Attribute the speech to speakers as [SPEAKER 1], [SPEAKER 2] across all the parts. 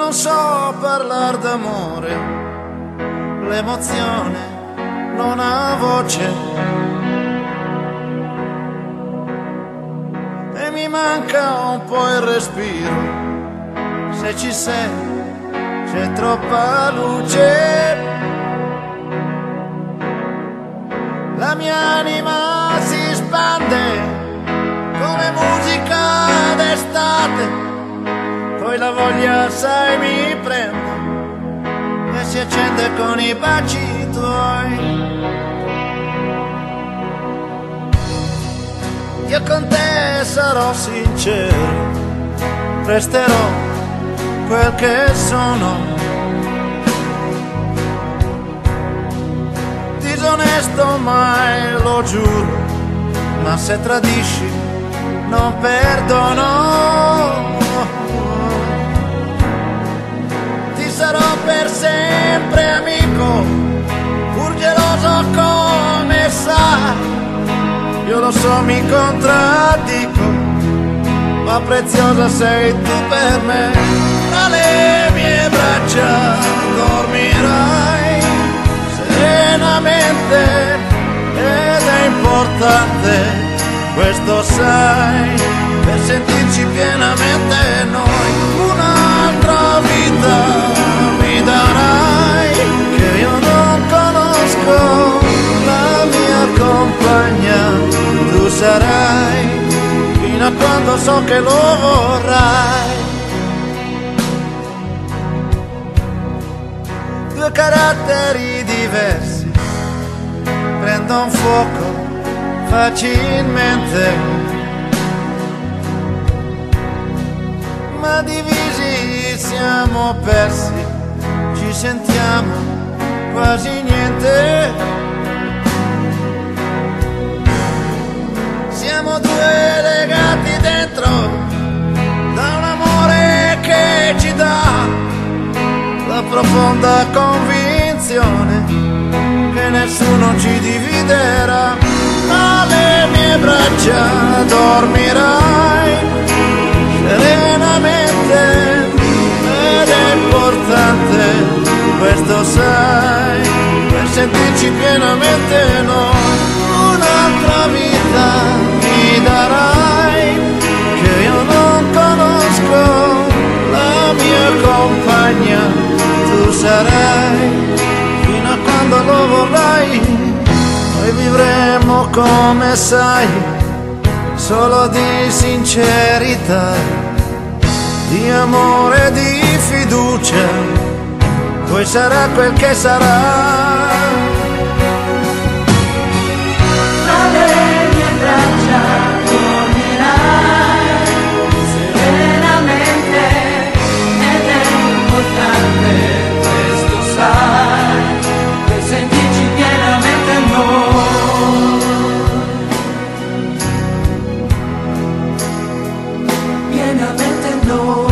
[SPEAKER 1] non so parlare d'amore, l'emozione non ha voce e mi manca un po' il respiro. Se ci sei c'è troppa luce, la mia anima si spande come musica d'estate. Poi la voglia, sai, mi prende e si accende con i baci tuoi. Io con te sarò sincero, resterò quel che sono. Disonesto mai, lo giuro, ma se tradisci non perdono. Sarò per sempre amico, pur geloso come sai. Io lo so, mi contraddico, ma preziosa sei tu per me. Tra le mie braccia dormirai serenamente ed è importante, questo sai, per sentirci pienamente noi. Un'altra vita mi darai che io non conosco, la mia compagna tu sarai fino a quando so che lo vorrai. Due caratteri diversi prendono fuoco facilmente, ma divisi siamo persi, ci sentiamo quasi niente. Siamo due legati dentro da un amore che ci dà la profonda convinzione che nessuno ci dividerà. Alle mie braccia dormirai serenamente ed è importante, questo sai, per sentirci pienamente noi. Un'altra vita mi darai che io non conosco, la mia compagna tu sarai fino a quando lo vorrai. Noi vivremo come sai, solo di sincerità, di amore e di fiducia, poi sarà quel che sarà.
[SPEAKER 2] Tra le mie braccia dormirai serenamente ed è importante, questo sai, per sentirci pienamente noi. Pienamente noi.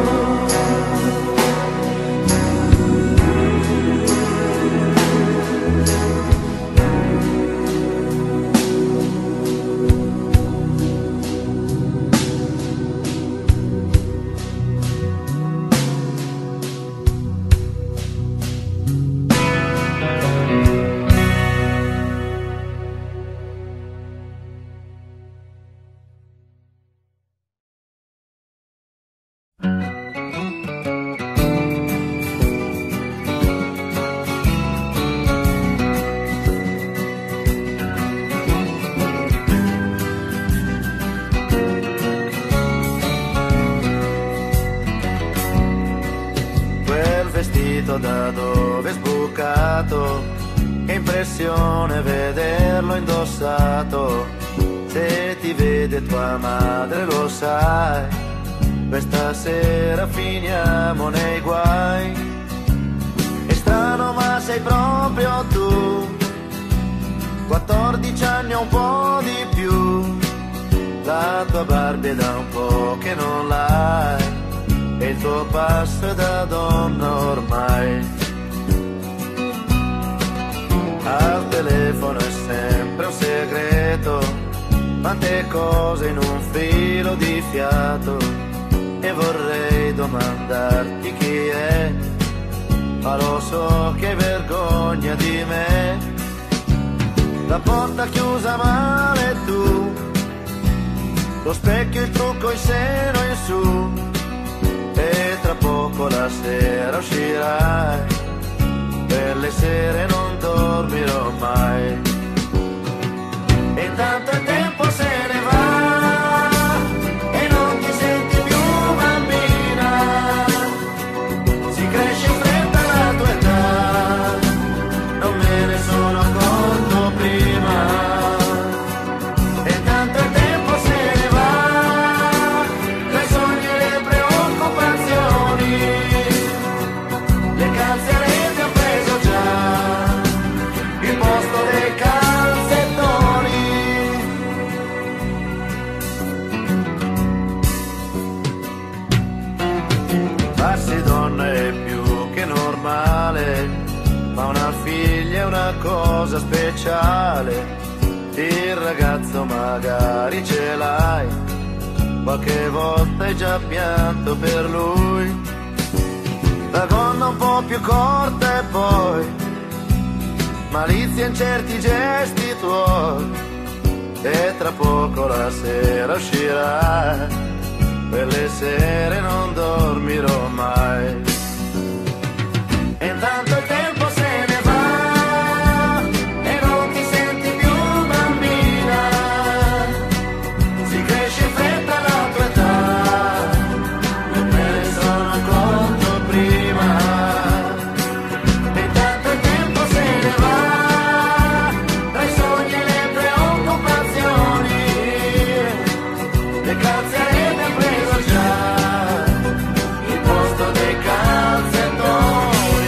[SPEAKER 1] Da dove è sbucato, che impressione vederlo indossato. Se ti vede tua madre lo sai, questa sera finiamo nei guai. È strano ma sei proprio tu, 14 anni o un po' di più. La tua Barbie è da un po' che non l'hai e il tuo passo è da donna ormai. Al telefono è sempre un segreto, quante cose in un filo di fiato, e vorrei domani domandarti chi è, ma lo so che vergogna di me. La porta chiusa male tu, lo specchio, il trucco, il seno in su, e tra poco la sera uscirai, per le sere non dormirò mai. E intanto il tempo se ne va e non ti senti più bambina, si cresce in fretta la tua età, non me ne sono accorto prima. E intanto il tempo se ne va, tra i sogni e le preoccupazioni, le calze a rete ho preso già il posto dei calzettoni. Farsi donna è più che normale, ma una figlia è una cosa speciale. Il ragazzo magari ce l'hai, qualche volta hai già pianto per lui. La gonna un po' più corta e poi malizia in certi gesti tuoi, e tra poco la sera uscirà, per le sere non dormirò mai. E intanto il tempo se ne va e non ti senti più bambina, si cresce in fretta la tua età, non me ne sono accorto prima. E intanto il tempo se ne va, tra i sogni e le preoccupazioni, le calze a rete ho preso già il posto dei calzettoni.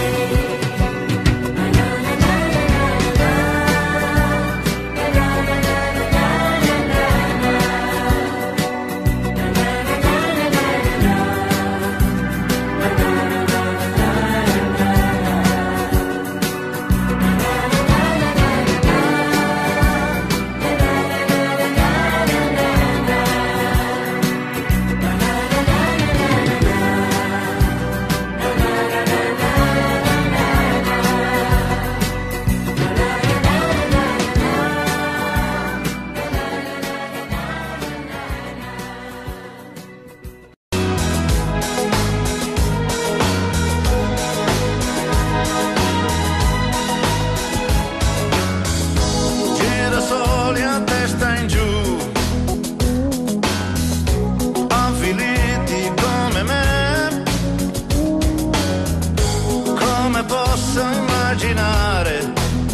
[SPEAKER 1] Girasoli a testa in giù, avviliti come me, come posso immaginare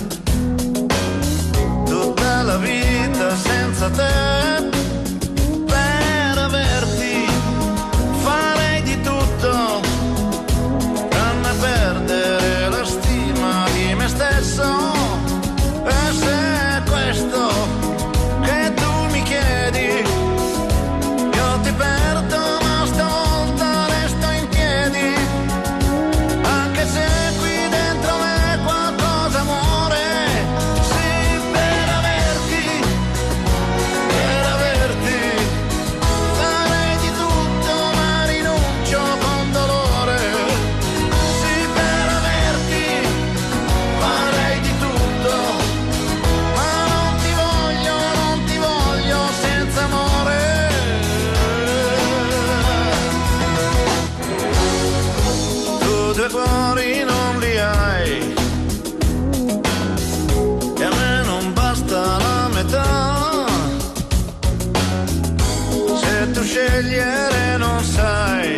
[SPEAKER 1] tutta la vita senza te? Per averti farei di tutto, tranne perdere la stima di me stesso. E se è questo che tu mi chiedi, io ti perdo, ma stavolta resto in piedi, anche se qui dentro me qualcosa muore. Sì, per averti farei di tutto, ma rinuncio con dolore. Sì, per averti farei di tutto, ma non ti voglio senza amore. Tu due cuori non li hai, e a me non basta la metà. Se tu scegliere non sai,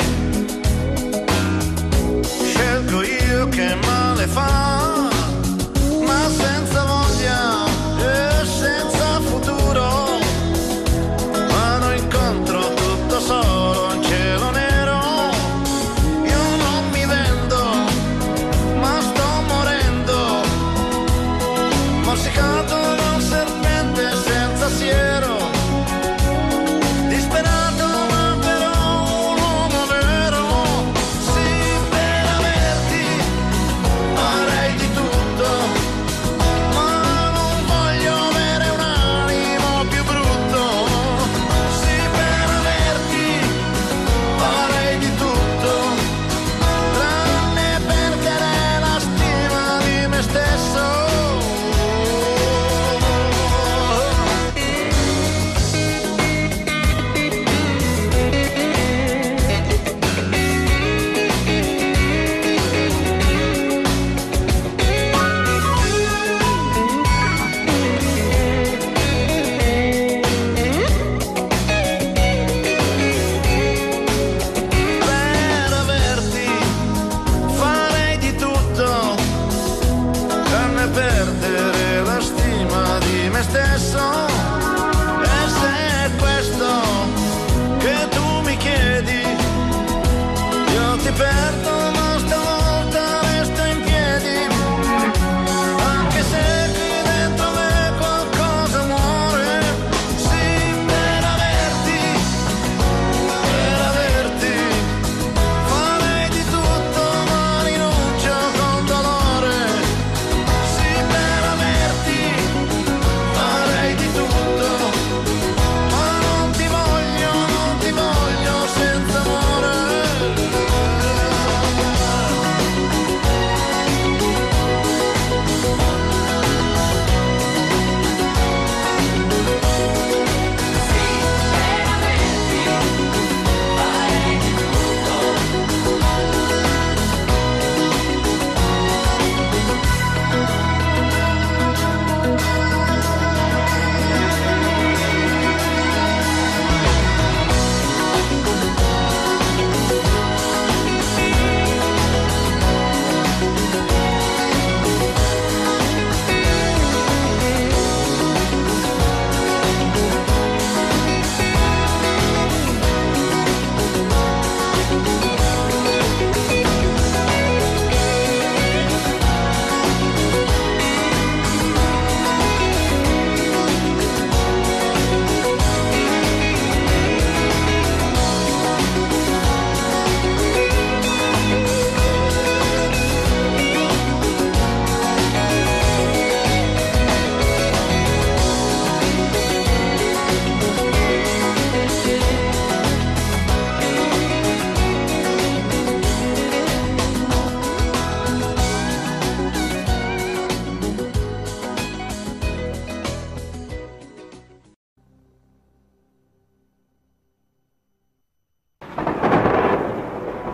[SPEAKER 1] scelgo io, che male fa, ma senza voglia e senza futuro. Vado incontro tutto solo in cielo nero, io non mi vendo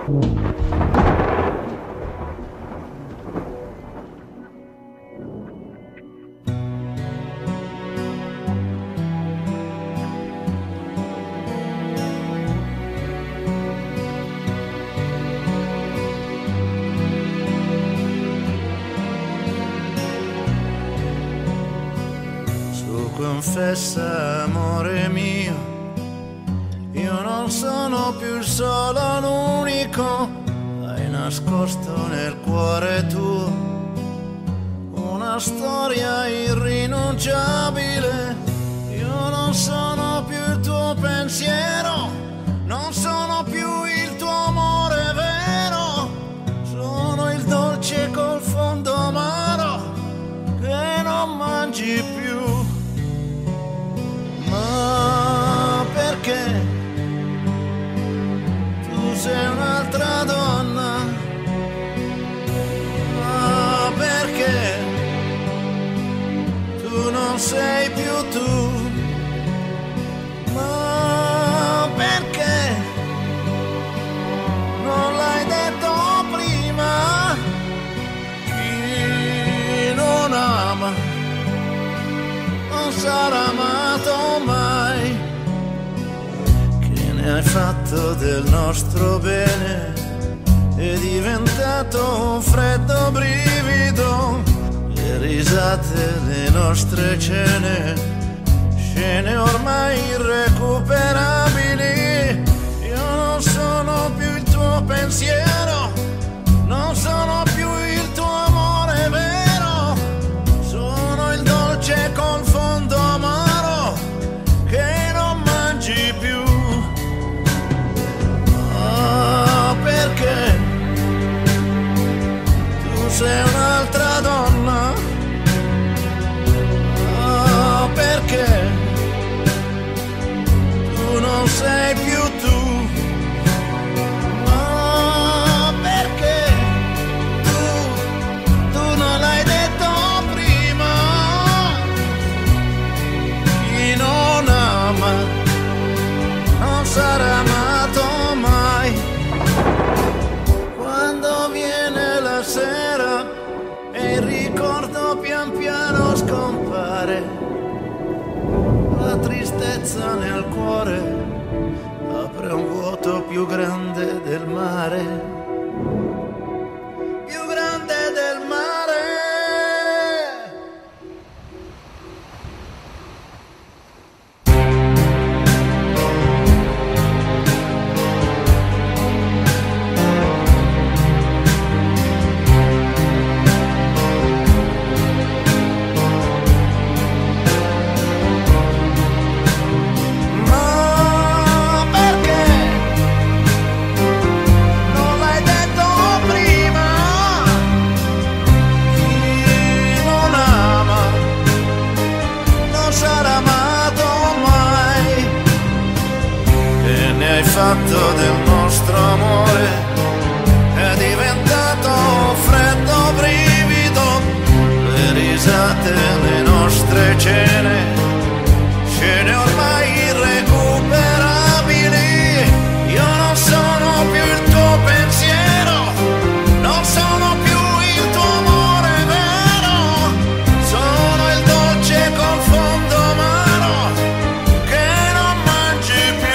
[SPEAKER 1] Confessa, amore mio, io non sono più il solo, l'unico. Hai nascosto nel cuore tuo una storia irrinunciabile. Io non sono più il tuo pensiero, non sono più il tuo amore vero. Sono il dolce col fondo amaro che non mangi più. Ma perché tu sei un'altra donna? Ma perché tu non sei più tu? Ma perché non l'hai detto prima? Chi non ama non sarà amato mai. Che ne hai fatto del nostro bene? È diventato un freddo brivido. Le risate, le nostre cene, scene ormai irrecuperabili. Io non sono più il tuo pensiero, non sono più il tuo amore vero. Sono il dolce col fondo amaro che non mangi più. Oh, perché tu sei un'altra donna? Oh, perché tu non sei più tu? Oh, perché tu non l'hai detto prima? Chi non ama non sarà amato mai. Quando viene la sera e il ricordo pian piano scompare, la tristezza nel cuore apre un vuoto più grande del mare, più grande del mare. Fatto del nostro amore è diventato un freddo brivido. Le risate, le nostre cene, scene ormai irrecuperabili. Io non sono più il tuo pensiero, non sono più il tuo amore vero. Sono il dolce col fondo amaro che non mangi più.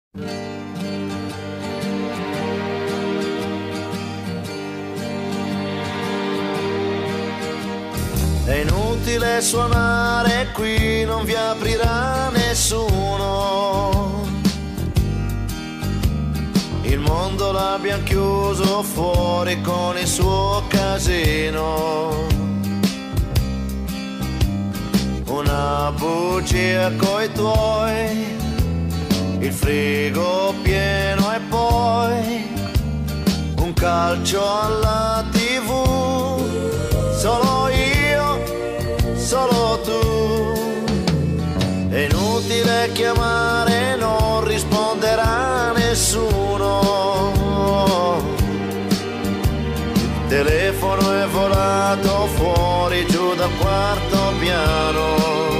[SPEAKER 1] È inutile suonare qui, non vi aprirà nessuno. Il mondo l'abbiamo chiuso fuori con il suo casino. Una bugia coi tuoi, il frigo pieno e poi un calcio alla TV. Solo io, solo tu. È inutile chiamare, non risponderà nessuno. Il telefono è volato fuori giù dal quarto piano.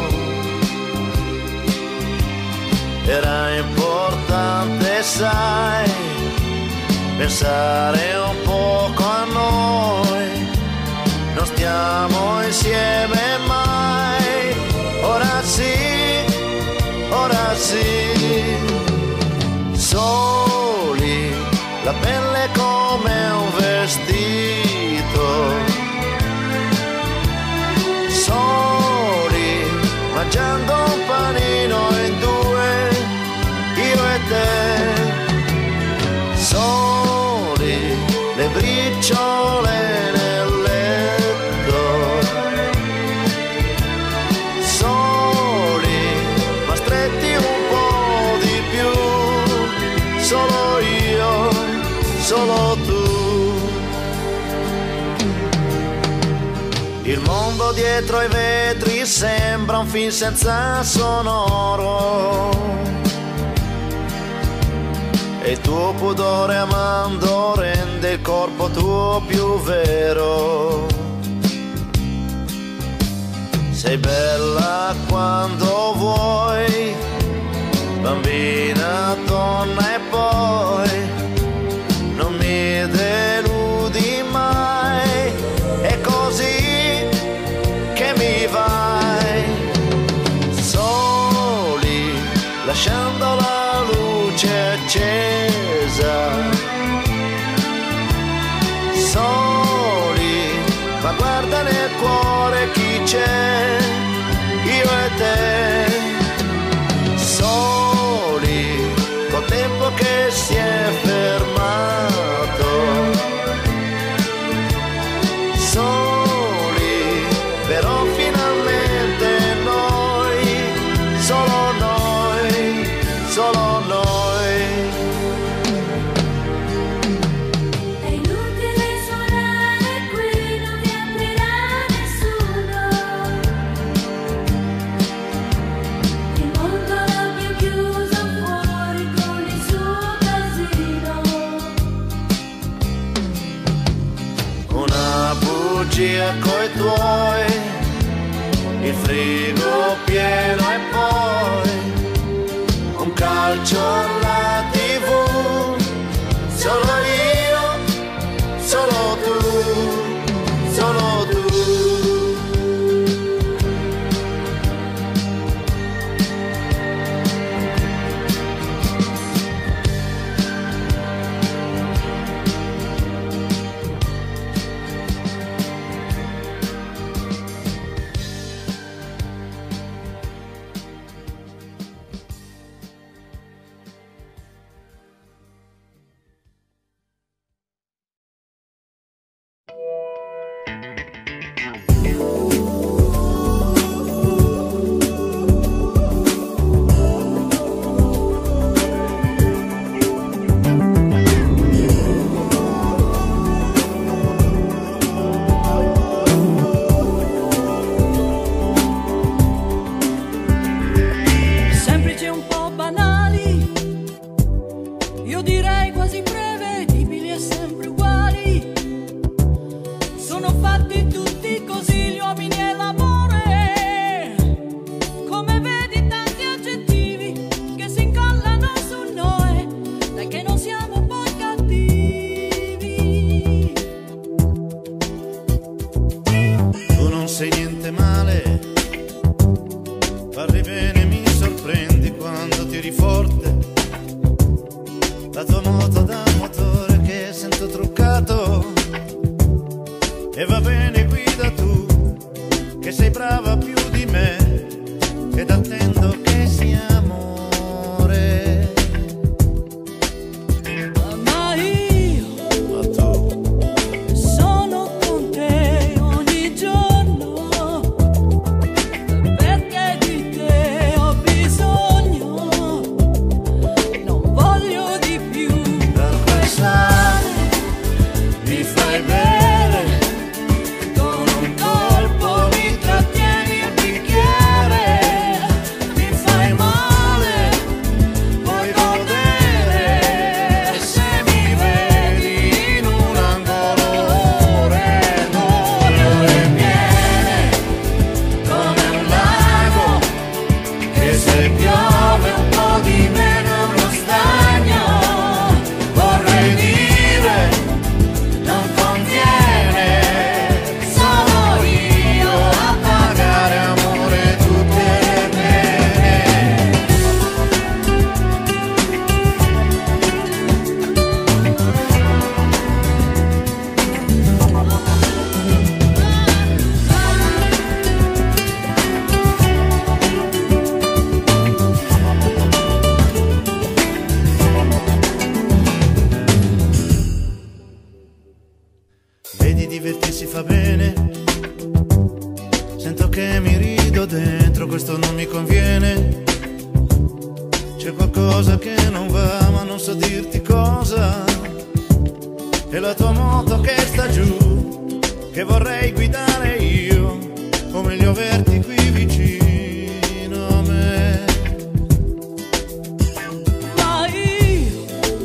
[SPEAKER 1] Era importante, sai, pensare un poco a noi. Non stiamo insieme mai. Ora sì, ora sì. Soli, la pelle come un vestito. Soli, mangiando un panino in due, io e te. Soli, le briciole nel letto. Soli, ma stretti un po' di più. Solo io, solo tu. Il mondo dietro ai vetri sembra un film senza sonoro. E il tuo pudore amando rende il corpo tuo più vero. Sei bella quando vuoi, bambina, donna e poi non mi deludi mai. È così che mi vai. Soli, lasciando la luce accesa. Soli, ma guarda nel cuore chi c'è, io e te. Soli, col tempo che si è fermato. Soli, però finalmente noi, solo noi, solo noi. Coi tuoi, il frigo pieno e poi un calcio alla TV. Solo io, solo tu, solo tu. la tua moto da motore che sento truccato. E va bene, guida tu, che sei brava più di me, ed attendo che sia amore.
[SPEAKER 2] Ma io sono con te ogni giorno, perché di te ho bisogno, non voglio di più.
[SPEAKER 1] Da quel sale mi fai bene. Vedi, divertirsi fa bene. Sento che mi rido dentro, questo non mi conviene. C'è qualcosa che non va, ma non so dirti cosa. È la tua moto che sta giù, che vorrei guidare io, o meglio averti qui vicino a me.
[SPEAKER 2] Ma io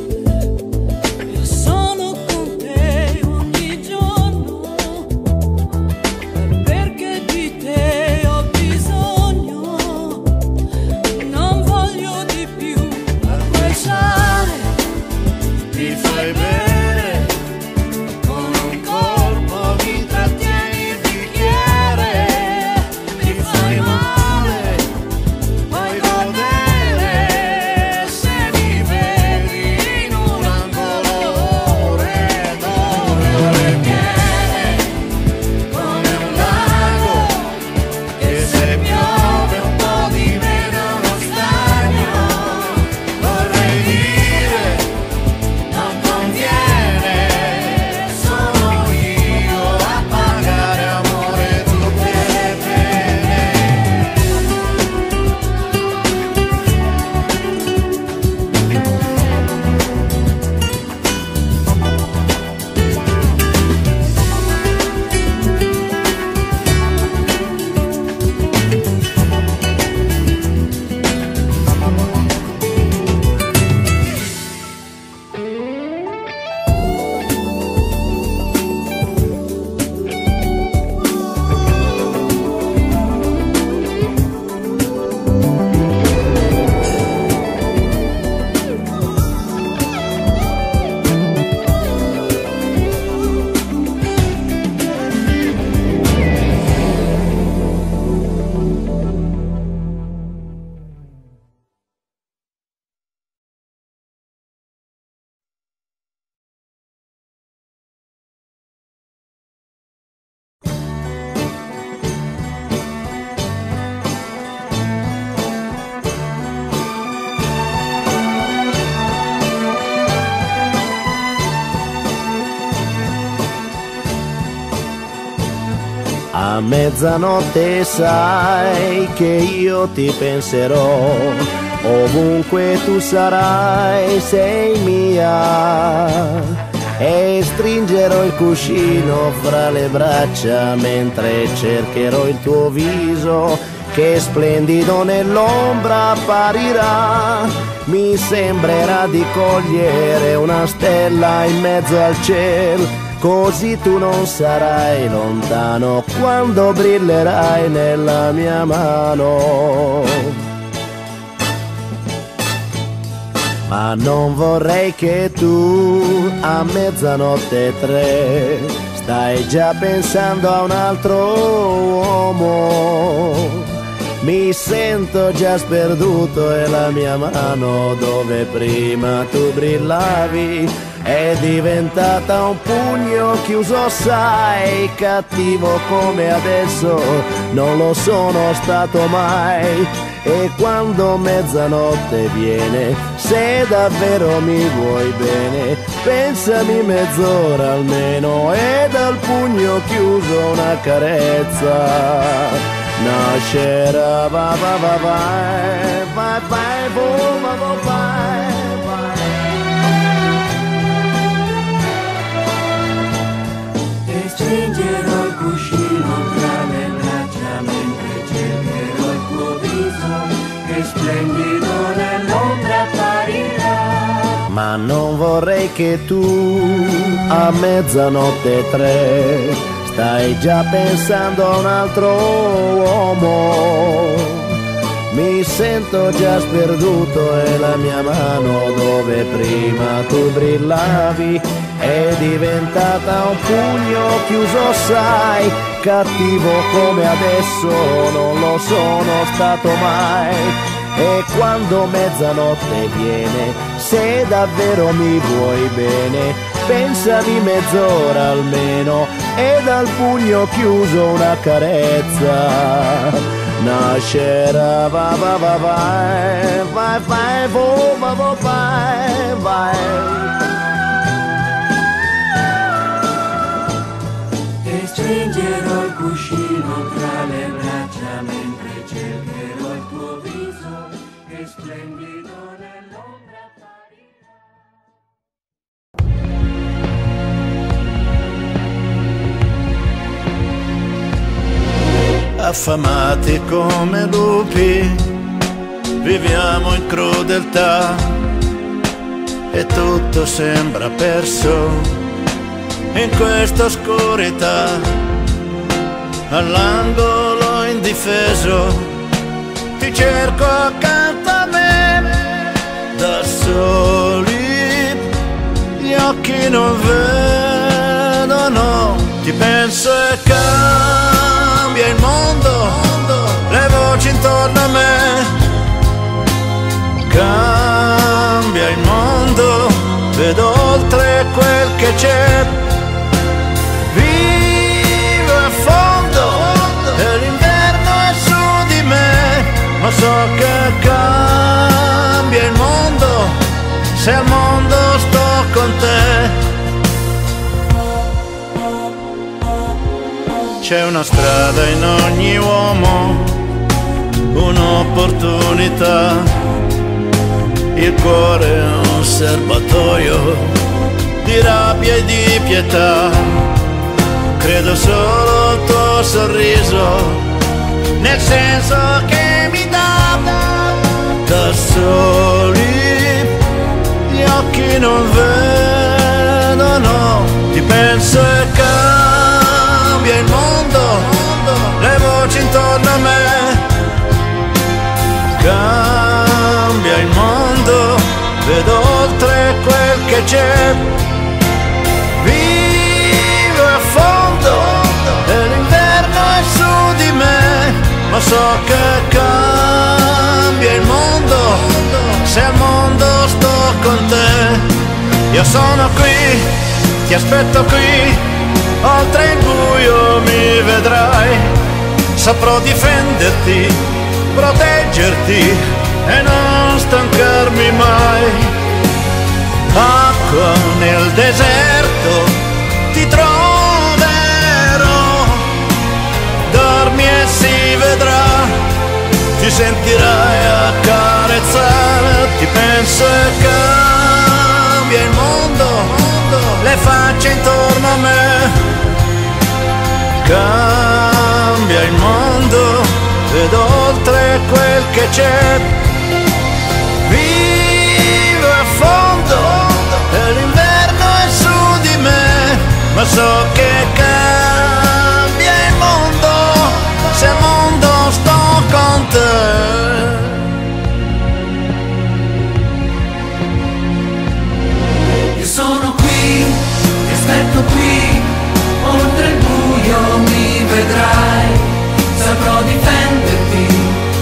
[SPEAKER 2] sono con te ogni giorno, perché di te ho bisogno, non voglio di più. A quel sale
[SPEAKER 1] Mi fai bene, con un colpo mi trattieni il bicchiere. Mi fai male, puoi godere, se mi vedi in un angolo ore piene, come un lago, che se piove un po' di meno uno stagno. Vorrei dire, non conviene, sono io a pagare amore tutte le pene. A mezzanotte sai che io ti penserò, ovunque tu sarai sei mia, e stringerò il cuscino fra le braccia mentre cercherò il tuo viso che splendido nell'ombra apparirà. Mi sembrerà di cogliere una stella in mezzo al cielo, così tu non sarai lontano quando brillerai nella mia mano. Ma non vorrei che tu a mezzanotte 3 stai già pensando a un altro uomo. Mi sento già sperduto e la mia mano dove prima tu brillavi è diventata un pugno chiuso, sai, cattivo come adesso non lo sono stato mai. E quando mezzanotte viene, se davvero mi vuoi bene, pensami mezz'ora almeno e dal pugno chiuso una carezza nascerà. Va va va vai, vai vai, vo va va vai, vai.
[SPEAKER 2] E stringerò il cuscino tra le braccia mentre cercherò il tuo viso che splendido nell'ombra apparirà.
[SPEAKER 1] Ma non vorrei che tu a mezzanotte e 3 stai già pensando a un altro uomo. Mi sento già sperduto e la mia mano dove prima tu brillavi è diventata un pugno chiuso, sai, cattivo come adesso non lo sono stato mai. E quando mezzanotte viene, se davvero mi vuoi bene, pensami mezz'ora almeno e dal pugno chiuso una carezza nascerà. Va va va vai, vai vai, vo va va vai, vai.
[SPEAKER 2] E stringerò il cuscino tra le braccia mentre cercherò il tuo viso che splendido nell'ombra apparirà.
[SPEAKER 1] Affamati come lupi, viviamo in crudeltà e tutto sembra perso in questa oscurità. All'angolo indifeso ti cerco accanto a me, da soli gli occhi non vedono, ti penso e cambia il mondo, le voci intorno a me, cambia il mondo, vedo oltre quel che c'è, vivo a fondo e l'inverno è su di me, ma so che cambia il mondo se al mondo sto con te. C'è una strada in ogni uomo, un'opportunità, il cuore è un serbatoio di rabbia e di pietà. Credo solo al tuo sorriso, nel senso che mi dà, da soli gli occhi non vedono, ti penso e cambia il mondo, le voci intorno a me, cambia il mondo, vedo oltre quel che c'è, vivo a fondo e l'inverno è su di me, ma so che cambia il mondo se al mondo sto con te. Io sono qui, ti aspetto qui, oltre il buio mi vedrai, saprò difenderti, proteggerti e non stancarmi mai. Acqua nel deserto ti troverò, dormi e si vedrà, ti sentirai accarezzare, ti penso e cambia il mondo, le facce intorno a me, cambia il mondo, vedo oltre quel che c'è, vivo a fondo e l'inverno è su di me, ma so che cambia il mondo se al mondo sto con te.
[SPEAKER 2] Io sono qui, ti aspetto qui, oltre il buio mi vedrai, saprò difenderti,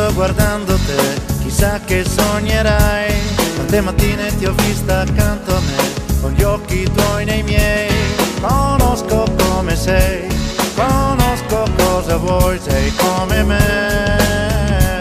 [SPEAKER 1] sto guardando te, chissà che sognerai. Tante mattine ti ho vista accanto a me, con gli occhi tuoi nei miei. Conosco come sei, conosco cosa vuoi, sei come me.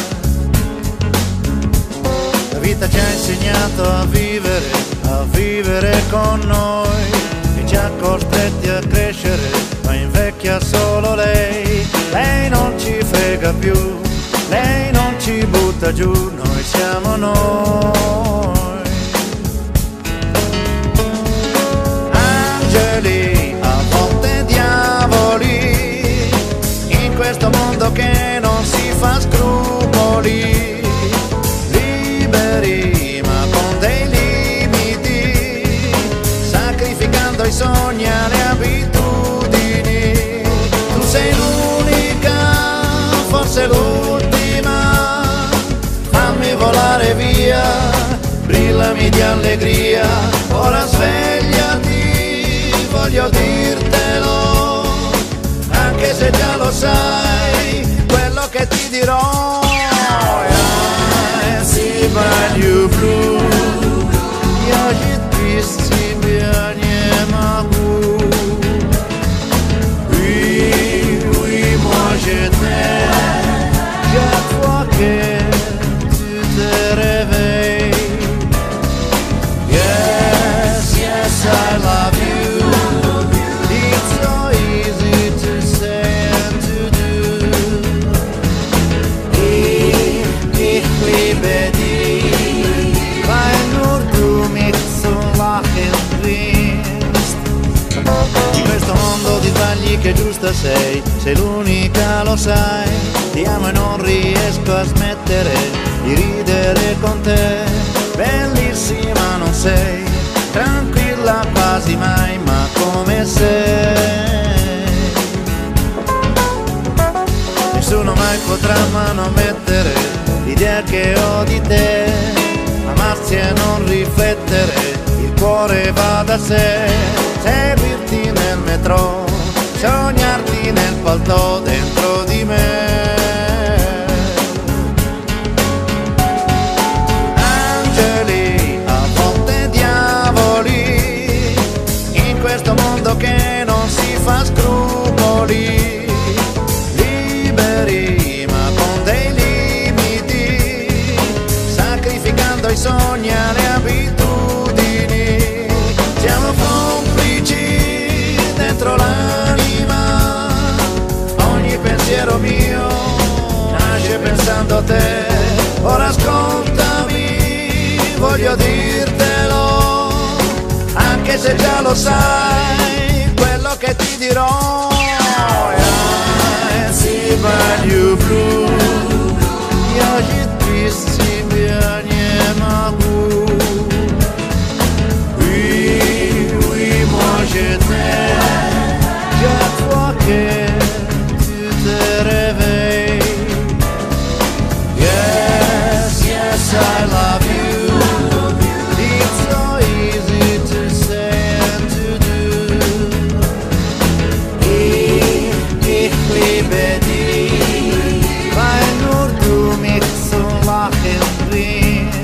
[SPEAKER 1] La vita ci ha insegnato a vivere con noi, e ci ha costretti a crescere, ma invecchia solo lei. Lei non ci frega più, lei non ci butta giù, noi siamo noi. Angeli, a volte diavoli, in questo mondo che non si fa scrupoli. Liberi ma con dei limiti, sacrificando i sogni alle abitudini. Tu sei l'unica, forse l'ultima, fammi volare via, brillami di allegria. Ora svegliati, voglio dirtelo, anche se già lo sai, quello che ti dirò. I see by you blue, я без тебя не могу. Oui, moi je t'aime, chaque fois que tu te réveilles. Yes, yes, I love you. It's so easy to say and to do. Ich liebe dich, weil nur du mich so lachen bringst. In questo mondo di sbagli che giusta sei l'unica, lo sai. Ti amo e non riesco a smettere di ridere con te. Bellissima non sei, tranquilla quasi mai, ma come sei. Nessuno mai potrà manomettere l'idea che ho di te. Amarsi e non riflettere, il cuore va da sé. Seguirti nel metro, sognarti nel palto dentro di me. Angeli, a volte diavoli, in questo mondo che non si fa scrupoli. Liberi ma con dei limiti, sacrificando i sogni alle abitudini. Siamo complici dentro l'anima, ogni pensiero mio nasce pensando a te. Ora ascoltami, voglio dirtelo, anche se già lo sai, quello che ti dirò. I see by you blue, я без тебя не могу. Oui, moi je t'aime, chaque fois que tu te réveilles. Yes, yes, I love you. It's so easy to say and to do. Ich liebe dich, weil nur du mich zum Lachen bringst.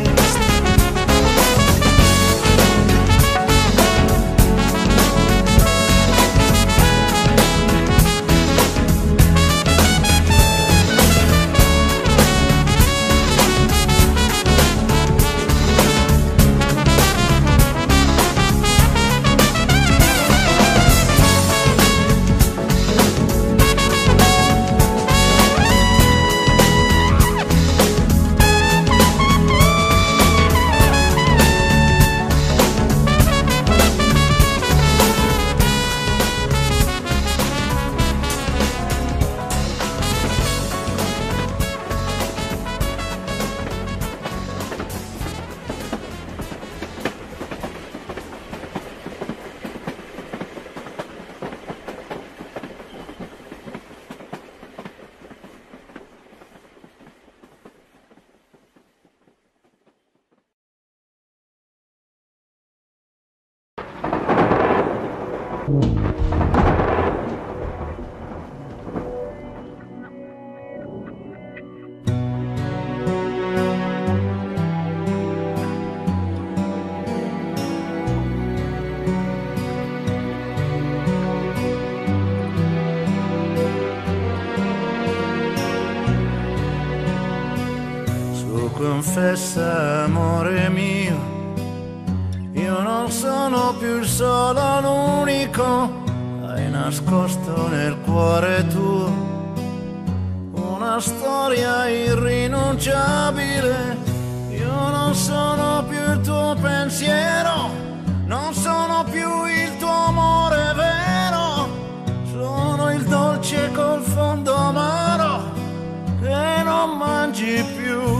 [SPEAKER 1] nascosto nel cuore tuo, una storia irrinunciabile. Io non sono più il tuo pensiero, non sono più il tuo amore vero, sono il dolce col fondo amaro che non mangi più.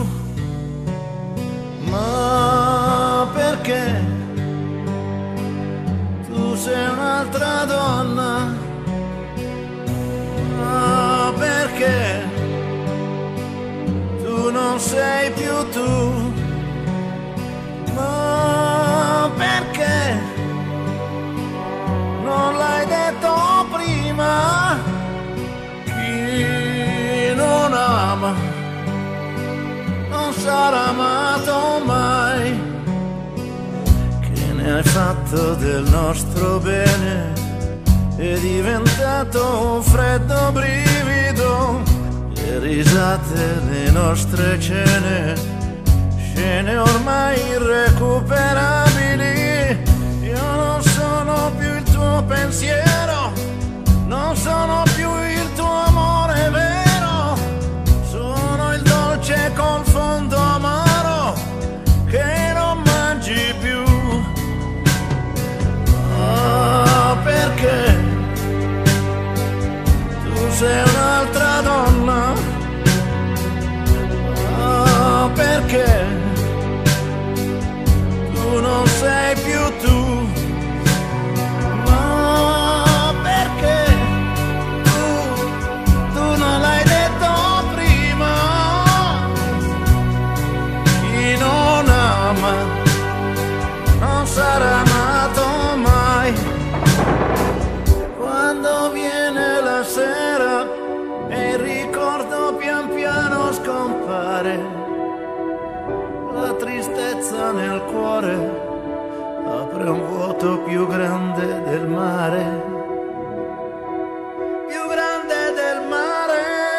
[SPEAKER 1] Ma perché tu sei un'altra donna? Ma perché tu non sei più tu? Ma perché non l'hai detto prima? Chi non ama non sarà amato mai. Che ne hai fatto del nostro bene? È diventato un freddo brivido. Le risate, le nostre cene, scene ormai irrecuperabili. Io non sono più il tuo pensiero, non sono più il tuo amore vero, sono il dolce col fondo amaro che non mangi più. Ah, perché tu sei un'altra donna? Ah, perché tu non sei più tu? Ma perché tu non l'hai detto prima? Chi non ama non sarà amato mai. Quando viene la sera e il ricordo pian piano scompare, la tristezza nel cuore apre un vuoto più grande del mare, più grande del mare.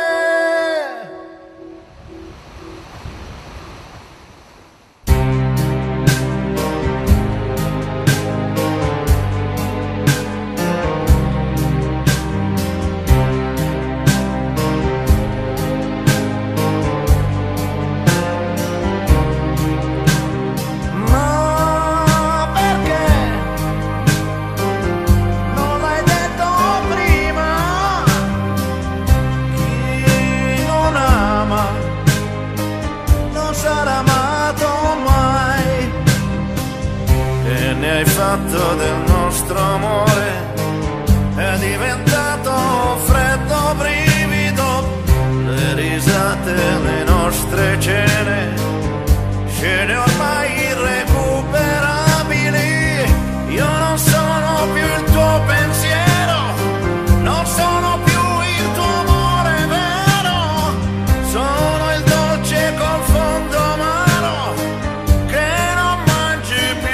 [SPEAKER 1] Fatto del nostro amore è diventato freddo brivido. Le risate, le nostre cene, scene ormai irrecuperabili. Io non sono più il tuo pensiero, non sono più il tuo amore vero, sono il dolce col fondo amaro che non mangi più.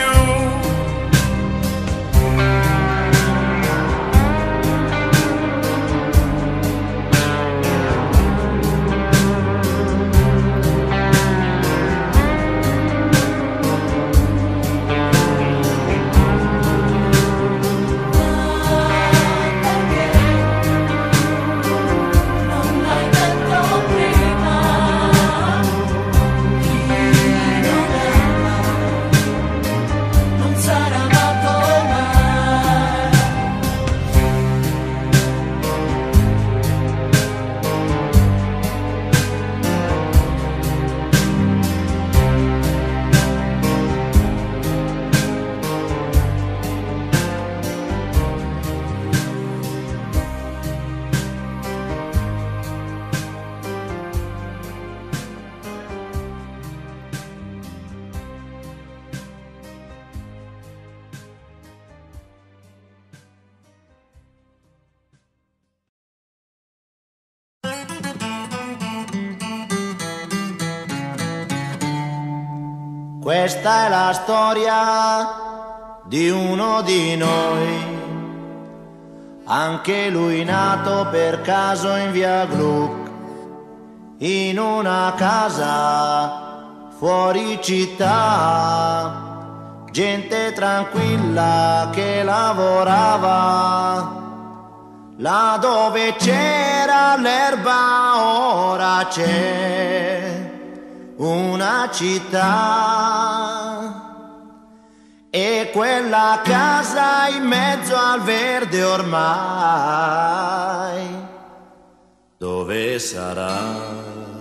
[SPEAKER 1] Questa è la storia di uno di noi, anche lui nato per caso in via Gluck, in una casa fuori città, gente tranquilla che lavorava, là dove c'era l'erba ora c'è una città, e quella casa in mezzo al verde ormai dove sarà?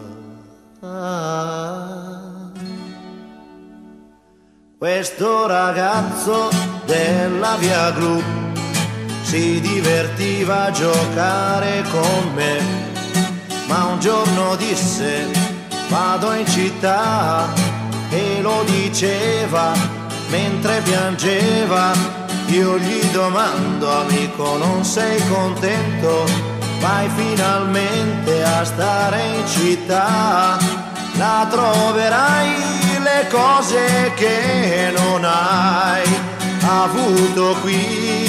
[SPEAKER 1] Questo ragazzo della via Gru si divertiva a giocare con me, ma un giorno disse vado in città, e lo diceva mentre piangeva. Io gli domando, amico, non sei contento? Vai finalmente a stare in città, là troverai le cose che non hai avuto qui.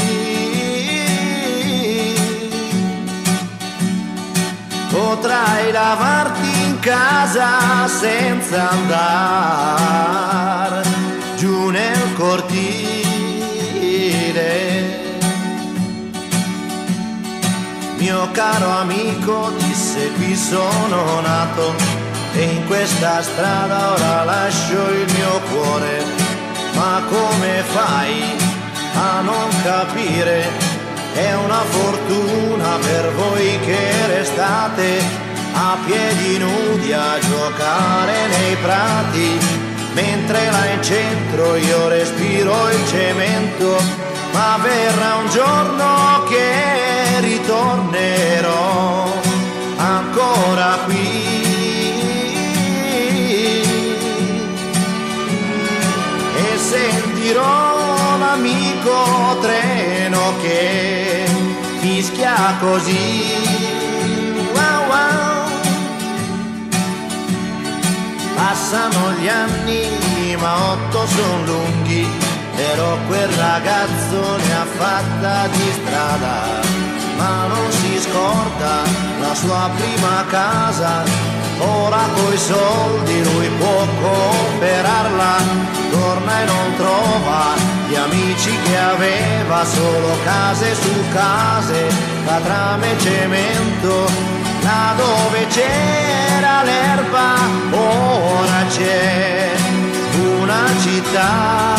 [SPEAKER 1] Potrai lavarti in casa senza andare giù nel cortile. Mio caro amico, disse, qui sono nato e in questa strada ora lascio il mio cuore. Ma come fai a non capire? È una fortuna per voi che restate a piedi nudi a giocare nei prati, mentre là in centro io respiro il cemento. Ma verrà un giorno che ritornerò ancora qui, e sentirò l'amico treno che fischia così. Wow, wow. Passano gli anni ma 8 son lunghi, però quel ragazzo ne ha fatta di strada, ma non si scorda la sua prima casa. Ora coi soldi lui può comprarla, torna e non trova gli amici che aveva, solo case su case, catrame e cemento. Là dove c'era l'erba ora c'è una città,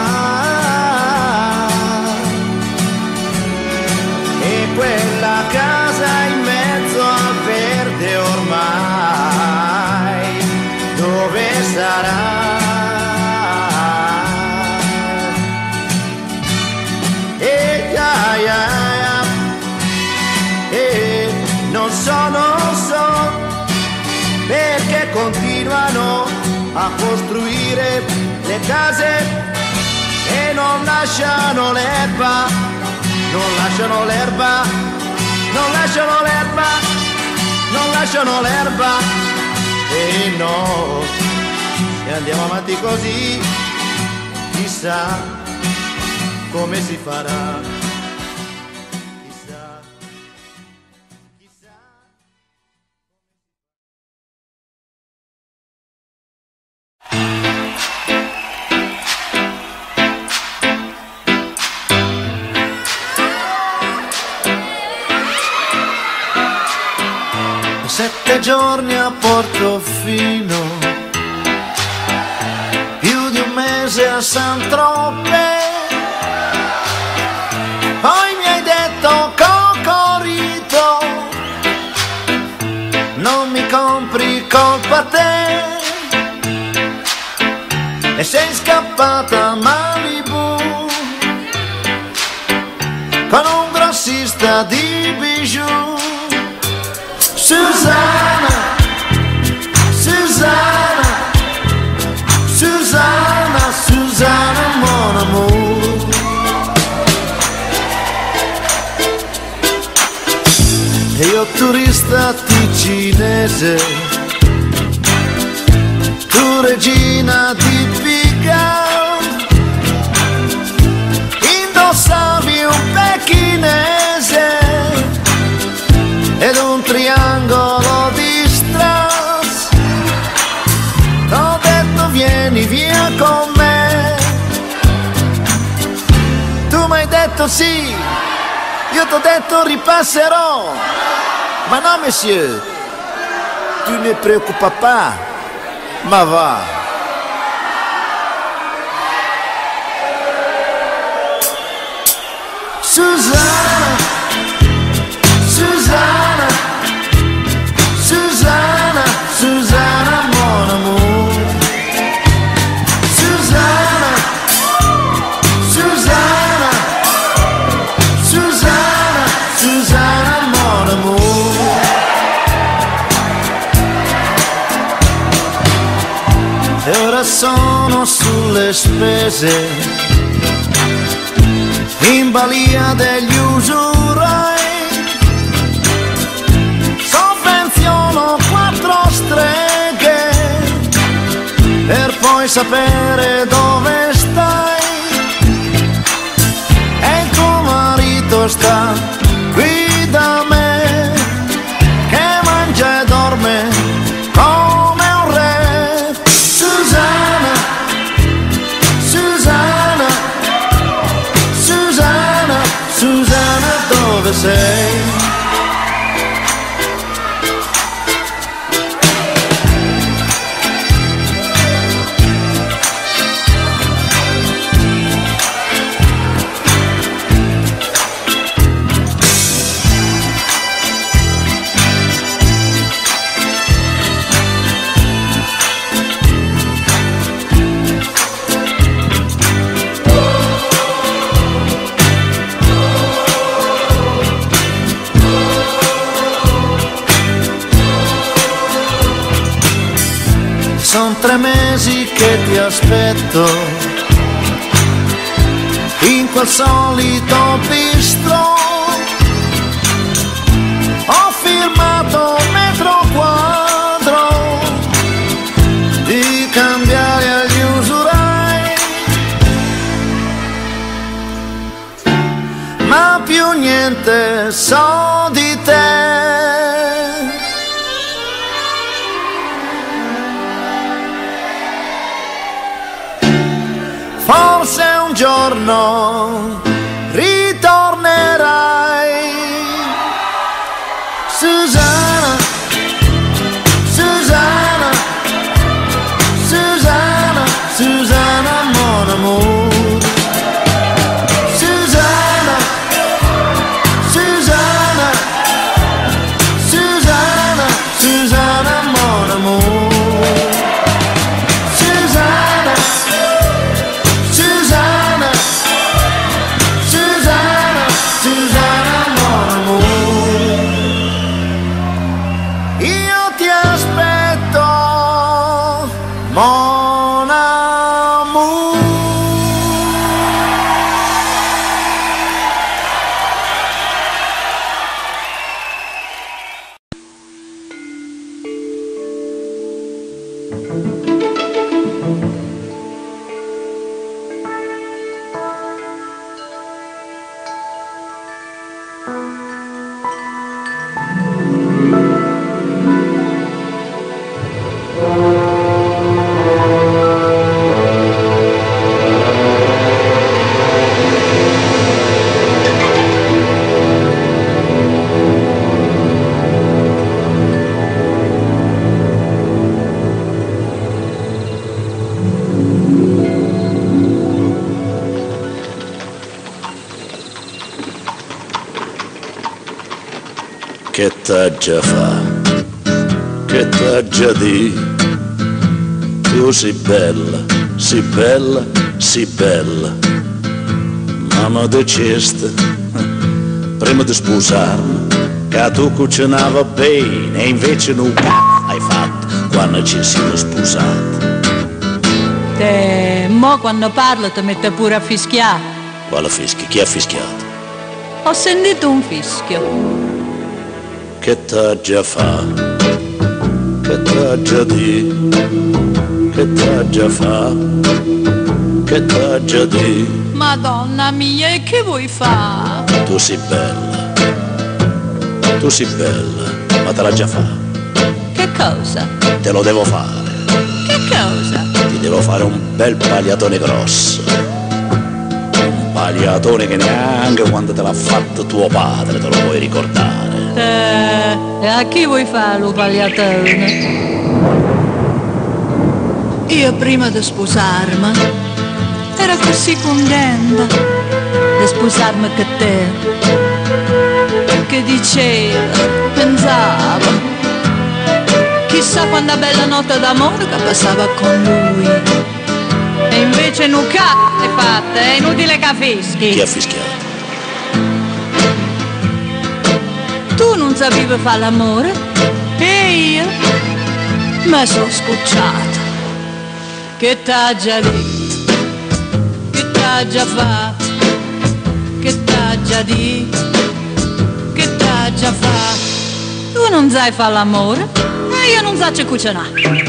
[SPEAKER 1] e quella casa in mezzo al verde ormai dove sarà? Non so perché continuano a costruire le case e non lasciano l'erba, non lasciano l'erba, non lasciano l'erba, non lasciano l'erba. E no, se andiamo avanti così, chissà come si farà.
[SPEAKER 3] Sette giorni a Portofino, più di un mese a Saint-Tropez, poi mi hai detto Cocorito, non mi compri, colpa te, e sei scappata a Malibu con un grossista di bijou. Susanna, Susanna, Susanna, Susanna, mon amour. E io turista ticinese, tu regina di Pigalle, indossavi un pechinese ed un triangolo di strass. T'ho detto vieni via con me, tu m'hai detto sì, Io t'ho detto ripasserò. Ma no, monsieur, tu ne preoccupa pas. Ma va. Susanna, Susanna, Susanna, Susanna, mon amour. Susanna, Susanna, Susanna, Susanna, mon amour. E ora sono sulle spese, in balia degli usurai, sovvenziono 4 streghe per poi sapere dove stai. E il tuo marito sta qui da me, che mangia e dorme come un re. Susanna, Susanna, Susanna, Susanna, dove sei? Son 3 mesi che ti aspetto in quel solito bistro. Ho firmato metro quadro di cambiare agli usurai, ma più niente so di te. Forse un giorno ritornerai. Susanna, Susanna, Susanna, Susanna, mon amour. Susanna, Susanna, Susanna, Susanna, mon amour. Susanna, Susanna, Susanna, Susanna, mon amour. Io ti aspetto, mon amour.
[SPEAKER 4] Che t'ha già fa, che t'ha già di, tu sei bella, sei bella, sei bella, ma mi dicesti, prima di sposarmi, che tu cucinava bene e invece non hai fatto quando ci siamo sposati.
[SPEAKER 5] Mo quando parlo ti mette pure a fischiare.
[SPEAKER 4] Quale fischio? Chi ha fischiato?
[SPEAKER 5] Ho sentito un fischio.
[SPEAKER 4] Che t'ha già fa, che t'ha già di, che t'ha già fa, che t'ha già di.
[SPEAKER 5] Madonna mia, e che vuoi fare?
[SPEAKER 4] Tu sei bella, ma te l'ha già fa.
[SPEAKER 5] Che cosa?
[SPEAKER 4] Te lo devo fare.
[SPEAKER 5] Che cosa?
[SPEAKER 4] Ti devo fare un bel pagliatone grosso, un pagliatone che neanche quando te l'ha fatto tuo padre te lo puoi ricordare.
[SPEAKER 5] E a chi vuoi fare lo pagliatone? Io prima di sposarmi ero così contenta di sposarmi con te, che diceva, pensavo, chissà quanta bella notte d'amore che passava con lui. E invece non cazzo hai fatto, è inutile che fischi.
[SPEAKER 4] Chi ha fischiato?
[SPEAKER 5] Tu non sapevi fare l'amore e io mi sono scocciata. Che t'ha già detto, che t'ha già fatto, che t'ha già detto, che t'ha già fatto. Tu non sai fare l'amore e io non so cucinare.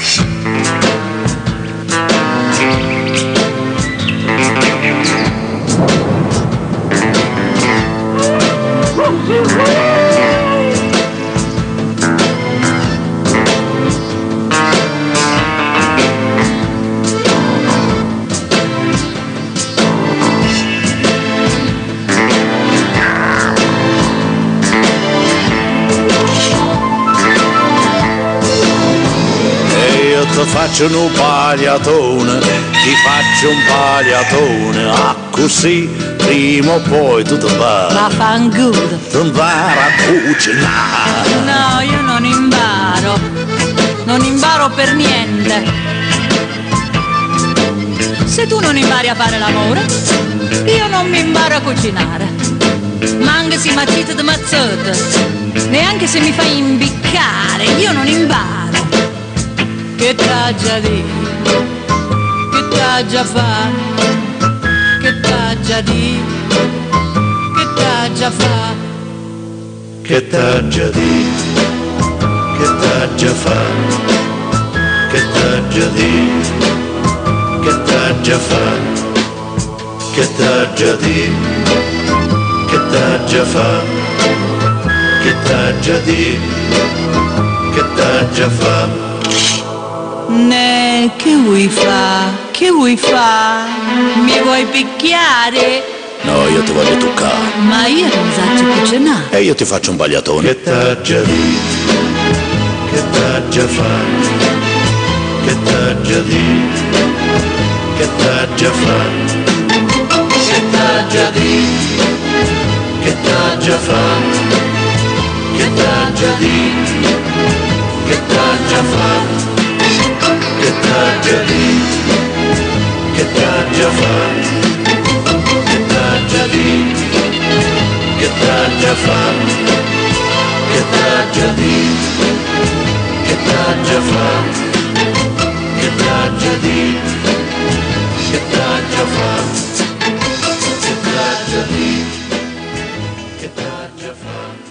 [SPEAKER 4] Ti faccio un pagliatone, ti faccio un pagliatone, ah così prima o poi tu ti vai.
[SPEAKER 5] Ma fanculo.
[SPEAKER 4] Ti impara a cucinare.
[SPEAKER 5] No, io non imparo per niente. Se tu non impari a fare l'amore, io non mi imparo a cucinare. Ma anche se mi accetta di mazzotto, neanche se mi fai imbiccare, io non imparo. Che t'ha già detto, che t'ha già fatto, che t'ha già detto, che t'ha già fatto.
[SPEAKER 4] Che t'ha già detto, che t'ha già fatto, che t'ha già detto, che t'ha già fatto, che t'ha già detto, che t'ha già fatto, che t'ha già detto, che t'ha già fatto.
[SPEAKER 5] Ne, che vuoi fa? Che vuoi fa? Mi vuoi picchiare?
[SPEAKER 4] No, io ti voglio toccare.
[SPEAKER 5] Ma io non so cucinare.
[SPEAKER 4] E io ti faccio un pagliatone. Che t'ha già detto, che t'ha già fatto, che t'ha già detto, che t'ha già fatto, che t'ha già detto, che t'ha già fatto, che t'ha già detto, che t'ha già fatto, che t'ha già detto, che t'ha già fatto, che t'ha già detto, che t'ha già fatto, che t'ha già detto, che t'ha già fatto, che t'ha già detto, che t'ha già fatto, che t'ha già detto, che t'ha già fatto.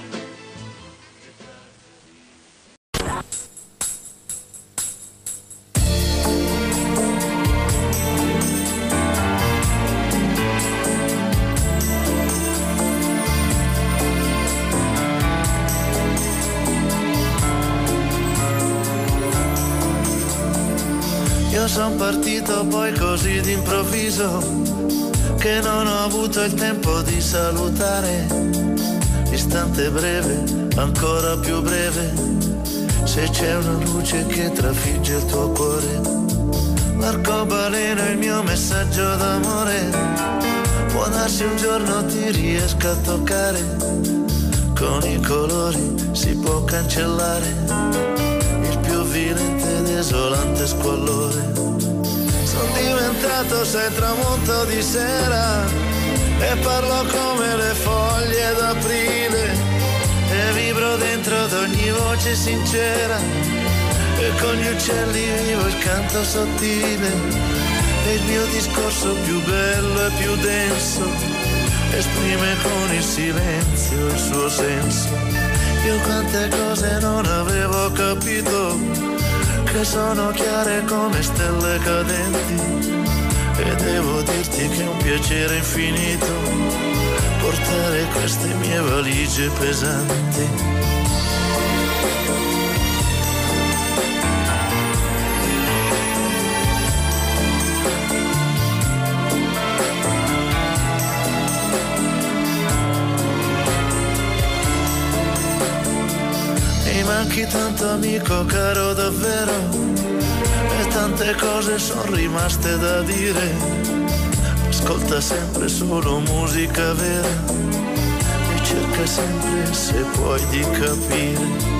[SPEAKER 1] Sono partito poi così d'improvviso che non ho avuto il tempo di salutare. Istante breve, ancora più breve, se c'è una luce che trafigge il tuo cuore. L'arcobaleno è il mio messaggio d'amore, può darsi un giorno ti riesca a toccare. Con i colori si può cancellare il più vilente ed esolante squallore. Sono diventato sei tramonto di sera e parlo come le foglie d'aprile e vibro dentro ad ogni voce sincera e con gli uccelli vivo il canto sottile e il mio discorso più bello e più denso esprime con il silenzio il suo senso. Io quante cose non avevo capito che sono chiare come stelle cadenti e devo dirti che è un piacere infinito portare queste mie valigie pesanti. manchi tanto amico caro davvero, e tante cose sono rimaste da dire. Ascolta sempre solo musica vera e cerca sempre, se puoi, di capire.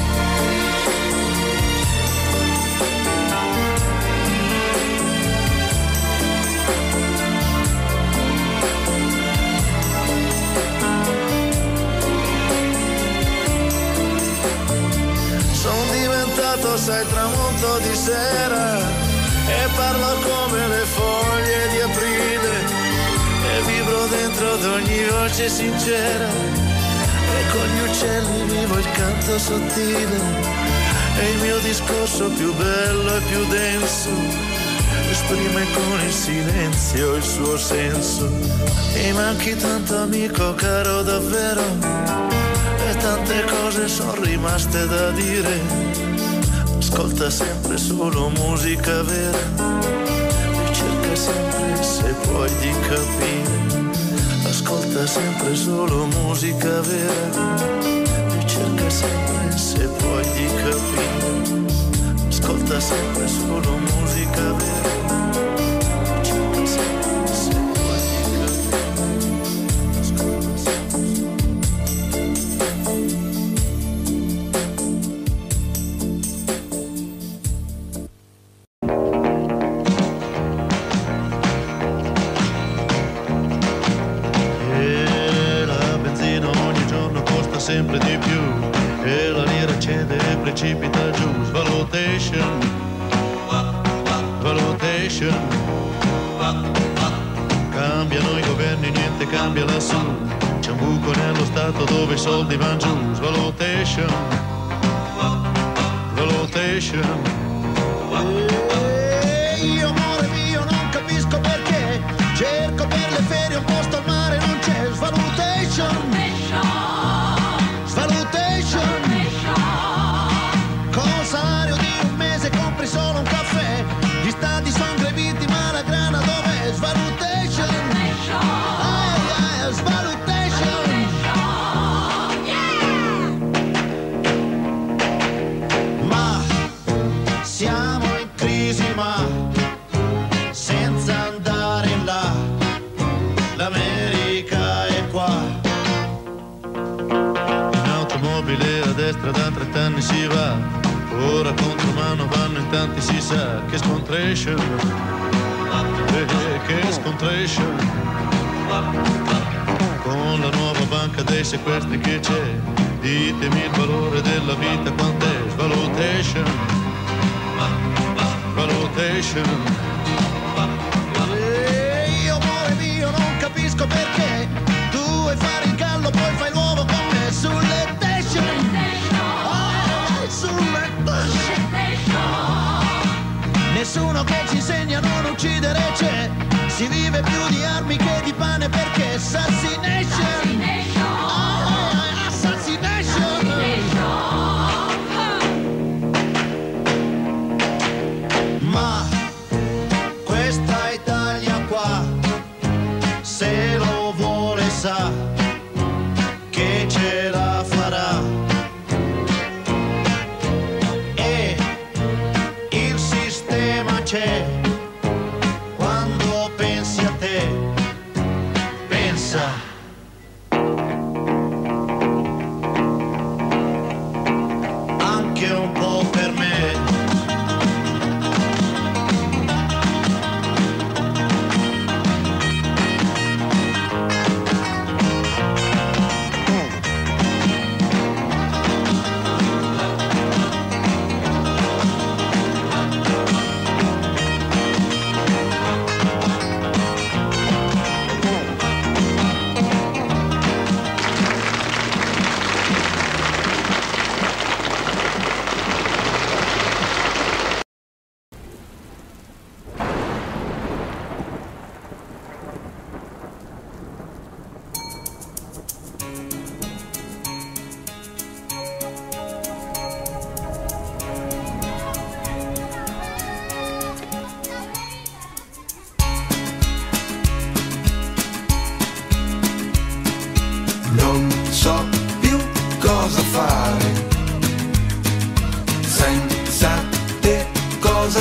[SPEAKER 1] Sai, tramonto di sera e parlo come le foglie di aprile e vibro dentro ad ogni voce sincera e con gli uccelli vivo il canto sottile e il mio discorso più bello e più denso esprime con il silenzio il suo senso. E manchi tanto amico caro davvero e tante cose sono rimaste da dire. Ascolta sempre solo musica vera e cerca sempre, se puoi, di capire. Ascolta sempre solo musica vera e cerca sempre, se puoi, di capire. Ascolta sempre solo musica vera e cerca sempre, se puoi, di capire. Ascolta sempre.
[SPEAKER 6] Sempre di più e la lira cede e precipita giù. Svalutation, valutation. Cambiano i governi, niente cambia lassù. C'è un buco nello stato dove i soldi vanno giù. Svalutation, valutation.
[SPEAKER 1] Io amore mio non capisco perché cerco per le ferie un posto al mare, non c'è. Svalutation. Con salario di un mese compri solo un caffè. Gli stati sono greviti ma la grana dov'è? Svalutation. Svalutation. Ma siamo in crisi, ma senza andare in là. L'America è qua.
[SPEAKER 6] A destra da 30 anni si va, ora contro mano vanno in tanti, si sa che scontration, che scontration. Con la nuova banca dei sequestri che c'è, ditemi il valore della vita quant'è. Valutation, valutation.
[SPEAKER 1] Io amore mio non capisco perché tu vuoi fare il gallo poi fai l'uovo con me sulle nessuno che ci insegna a non uccidere c'è. Si vive più di armi che di pane perché assassination. Assassination. Ma questa Italia qua, se lo vuole sa che ce la farà. C'è quando pensi a te, pensa. Anche un po' per me.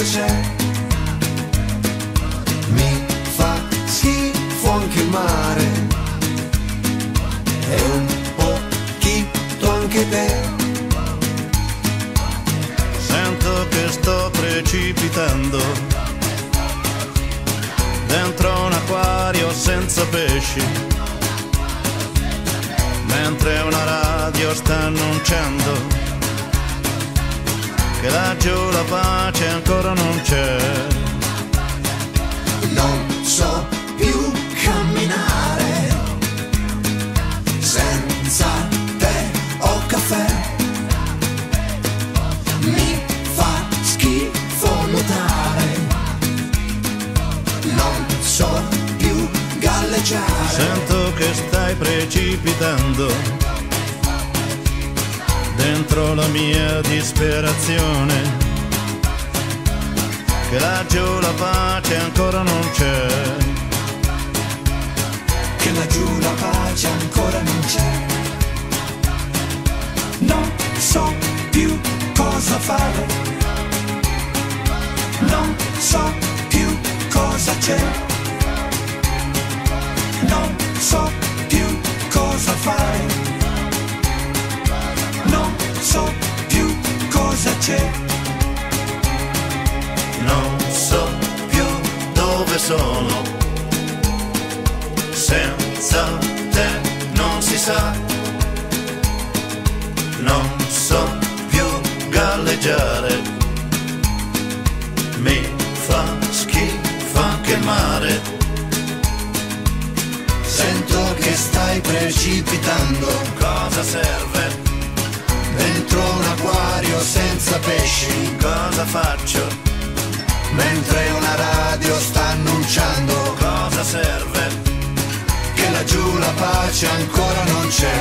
[SPEAKER 7] c'è. Mi fa schifo anche il mare e un pochino anche te.
[SPEAKER 6] Sento che sto precipitando dentro un acquario senza pesci, mentre una radio sta annunciando che laggiù la pace ancora non c'è.
[SPEAKER 7] Non so più camminare senza tè o caffè. Mi fa schifo nuotare, non so più galleggiare.
[SPEAKER 6] Sento che stai precipitando dentro la mia disperazione, che laggiù la pace ancora non c'è.
[SPEAKER 7] Che laggiù la pace ancora non c'è. Non so più cosa fare, non so più cosa c'è, non so più cosa fare, non so più cosa c'è.
[SPEAKER 6] Non so più dove sono, senza te non si sa. Non so più galleggiare, mi fa schifo anche il mare.
[SPEAKER 7] Sento che stai precipitando,
[SPEAKER 6] Cosa serve?
[SPEAKER 7] dentro un acquario senza pesci,
[SPEAKER 6] Cosa faccio?
[SPEAKER 7] mentre una radio sta annunciando
[SPEAKER 6] Cosa serve?
[SPEAKER 7] che laggiù la pace ancora non c'è.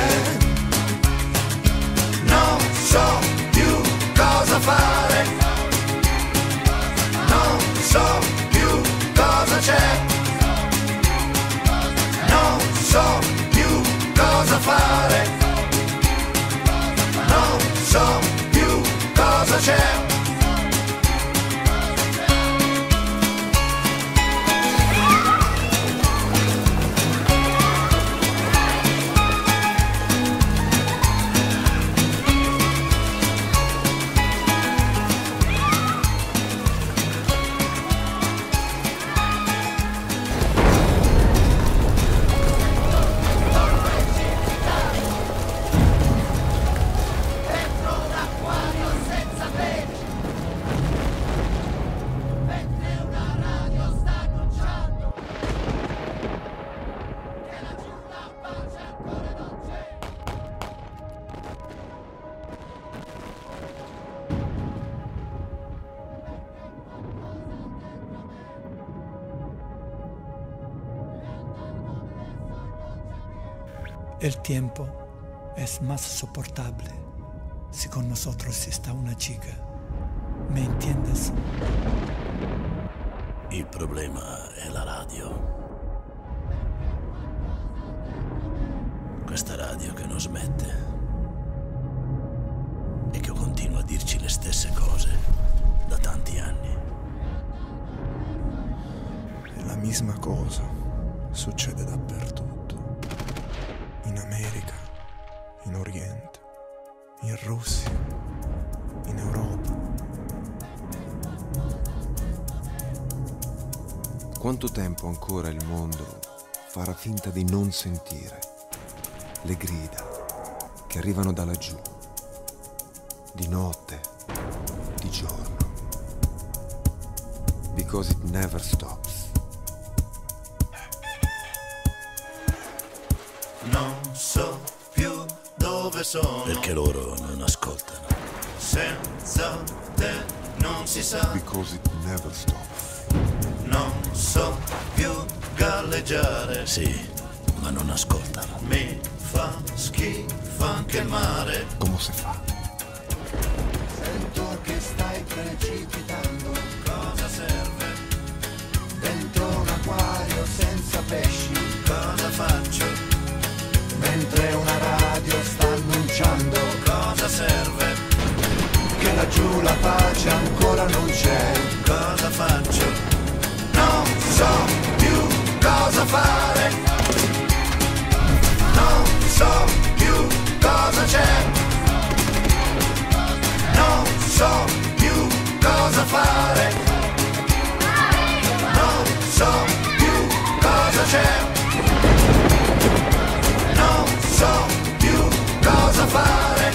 [SPEAKER 7] Non so più cosa fare, non so più cosa c'è, non so più cosa fare, non so più cosa c'è.
[SPEAKER 8] El tiempo es más soportable si con nosotros está una chica. ¿Me entiendes?
[SPEAKER 4] Il problema è la radio. Questa radio che non smette e che continua a dirci le stesse cose da tanti anni.
[SPEAKER 9] E la misma cosa succede dappertutto. In America, in Oriente, in Russia, in Europa.
[SPEAKER 10] Quanto tempo ancora il mondo farà finta di non sentire le grida che arrivano da laggiù, di notte, di giorno? Because it never stops.
[SPEAKER 6] Non so più dove sono,
[SPEAKER 4] Perché loro non ascoltano.
[SPEAKER 6] senza te non si sa.
[SPEAKER 10] Because it never stops.
[SPEAKER 6] Non so più galleggiare,
[SPEAKER 4] Sì, ma non ascoltano.
[SPEAKER 6] mi fa schifo anche il mare.
[SPEAKER 10] Come si fa?
[SPEAKER 7] Sento che stai precipitando
[SPEAKER 6] Cosa serve?
[SPEAKER 7] dentro un acquario senza pesci,
[SPEAKER 6] Cosa faccio?
[SPEAKER 7] mentre una radio sta annunciando
[SPEAKER 6] Cosa serve?
[SPEAKER 7] che laggiù la pace ancora non c'è.
[SPEAKER 6] Cosa
[SPEAKER 7] cosa fare, non so più cosa c'è, non so più cosa fare, non so più cosa c'è, non so più cosa fare,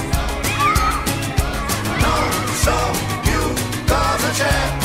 [SPEAKER 7] non so più cosa c'è.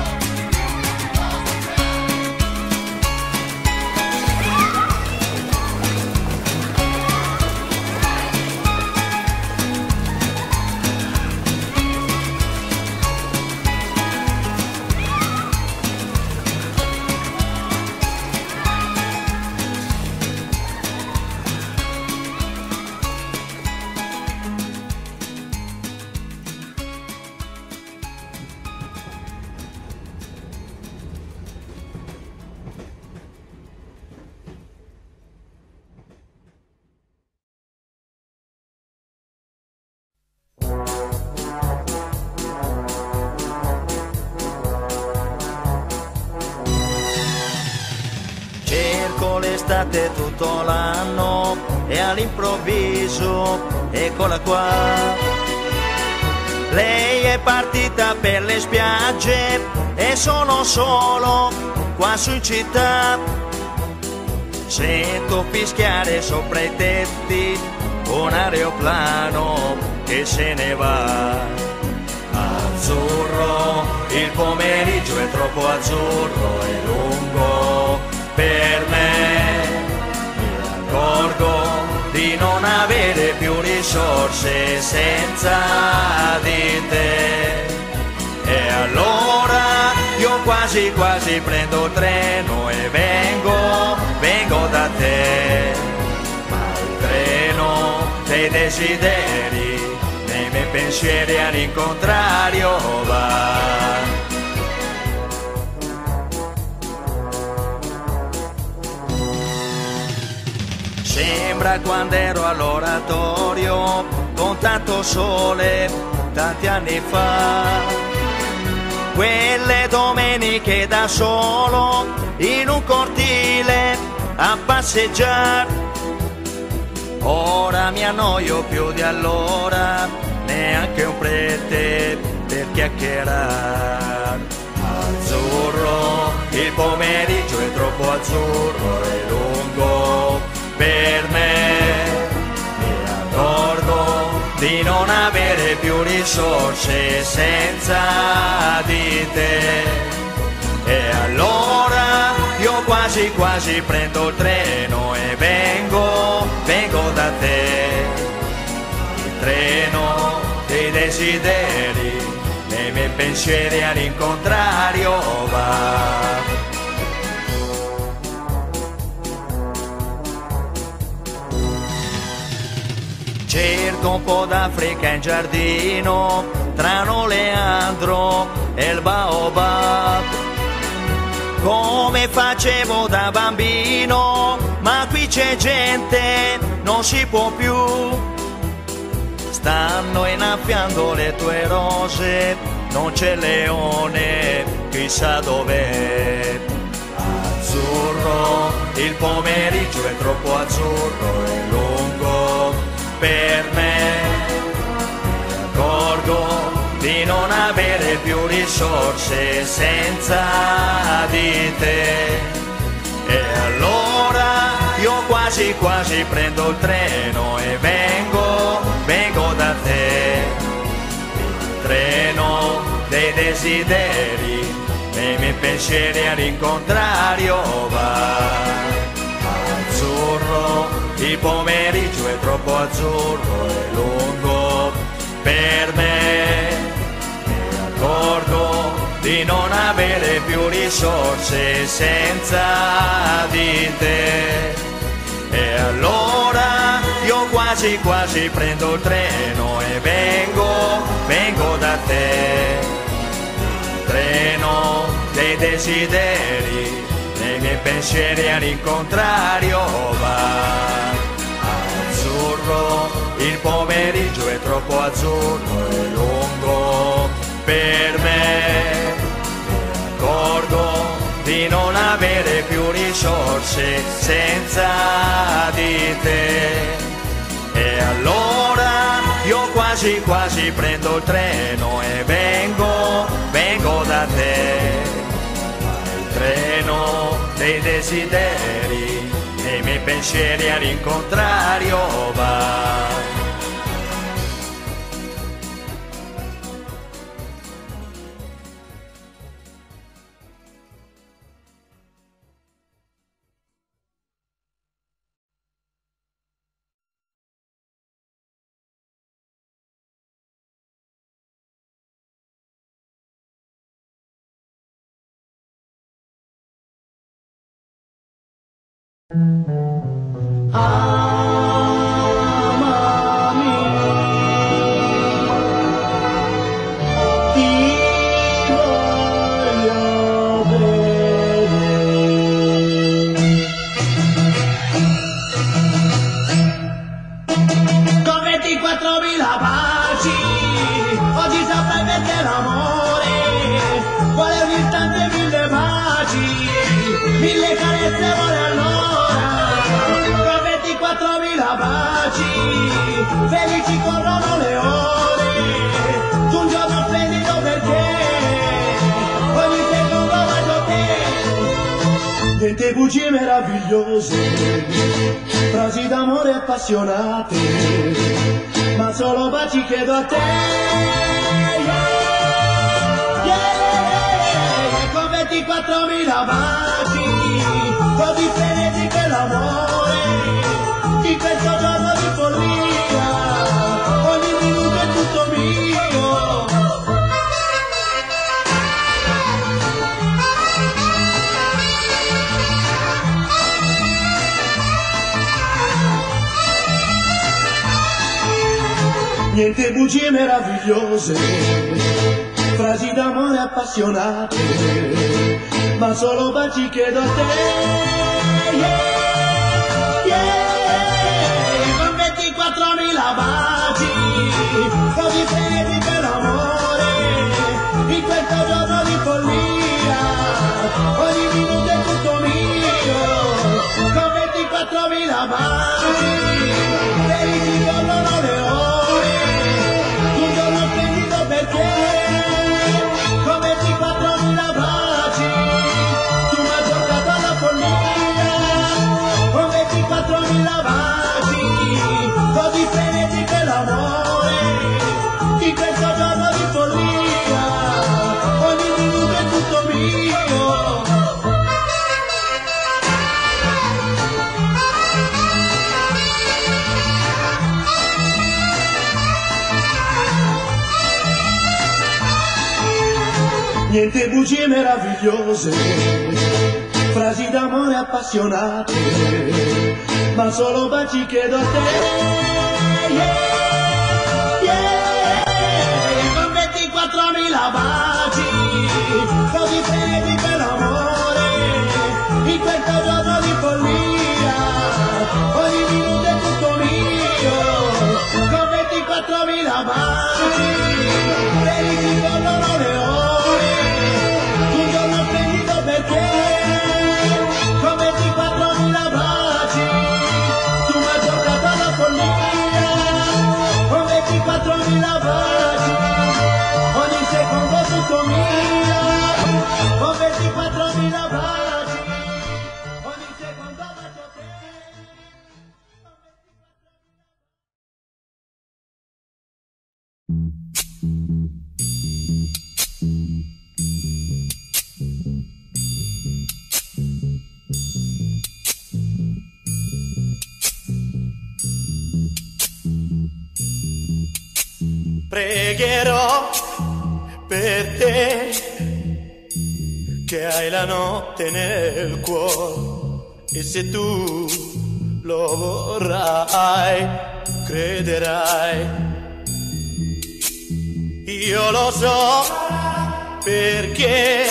[SPEAKER 3] L'estate tutto l'anno e all'improvviso eccola qua. Lei è partita per le spiagge e sono solo qua su in città. Sento fischiare sopra i tetti un aeroplano che se ne va. Azzurro, il pomeriggio è troppo azzurro e lungo per me, mi accorgo di non avere più risorse senza di te. E allora io quasi quasi prendo il treno e vengo da te. Ma il treno dei desideri, nei miei pensieri all'incontrario va. Sembra quando ero all'oratorio con tanto sole tanti anni fa, quelle domeniche da solo in un cortile a passeggiare. Ora mi annoio più di allora, neanche un prete per chiacchierare. Azzurro, il pomeriggio è troppo azzurro e lungo per me, mi accorgo di non avere più risorse senza di te. E allora io quasi quasi prendo il treno e vengo da te. Il treno dei desideri, nei miei pensieri all'incontrario va. Cerco un po' d'Africa in giardino, tra l'oleandro e il baobab, come facevo da bambino, ma qui c'è gente, non si può più. Stanno innaffiando le tue rose, non c'è leone, chissà dov'è. Azzurro, il pomeriggio è troppo azzurro e lungo per me, mi accorgo di non avere più risorse senza di te. E allora io quasi quasi prendo il treno e vengo da te. Il treno dei desideri, nei miei pensieri all'incontrario va. Azzurro, il pomeriggio è troppo azzurro e lungo per me, mi accorgo di non avere più risorse senza di te. E allora io quasi quasi prendo il treno e vengo da te. Il treno dei desideri, nei miei pensieri all'incontrario va. Azzurro, il pomeriggio è troppo azzurro e lungo per me, mi accorgo di non avere più risorse sciolse senza di te. E allora io quasi quasi prendo il treno e vengo da te. Il treno dei desideri e i miei pensieri all'incontrario va.
[SPEAKER 11] Felici corrono le ore, un giorno splendido perché ogni secondo bacio te. Niente bugie meravigliose, frasi d'amore appassionate, ma solo baci chiedo a te. Con 24.000 baci, così frenetici che l'amore, in questo giorno di follia, ogni minuto è tutto mio. Niente bugie meravigliose, frasi d'amore appassionate, ma solo baci chiedo a te. 4.000 baci, così freddi per l'amore, in questo giorno di follia, ogni minuto è tutto mio, con 24.000 baci, felici corrono le ore, un giorno splendido perché, con 24.000 baci, tu mi hai portato alla follia, con 24.000 baci. Così frenetici che l'amore, in questo giorno di follia, ogni minuto è tutto mio. Niente bugie meravigliose, frasi d'amore appassionate, ma solo baci chiedo a te. Con 24.000 baci, così freddi per l'amore, in questo giorno di follia, ogni minuto è tutto mio, con 24.000 baci, felici corrono le ore, un giorno splendido perché, con 24.000 baci, tu mi hai portato alla follia, con 24.000 baci, ogni secondo tutto mio, con 24.000 baci, ogni secondo bacio te.
[SPEAKER 3] Pregherò per te che hai la notte nel cuore e se tu lo vorrai, crederai. Io lo so perché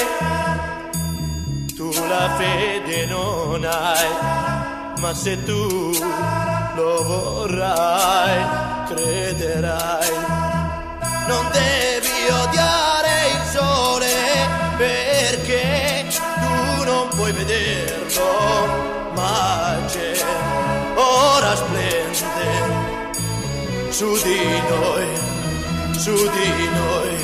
[SPEAKER 3] tu la fede non hai, ma se tu lo vorrai, crederai. Non devi odiare il sole perché tu non puoi puoi vederlo, ma c'è, ora splende su di noi,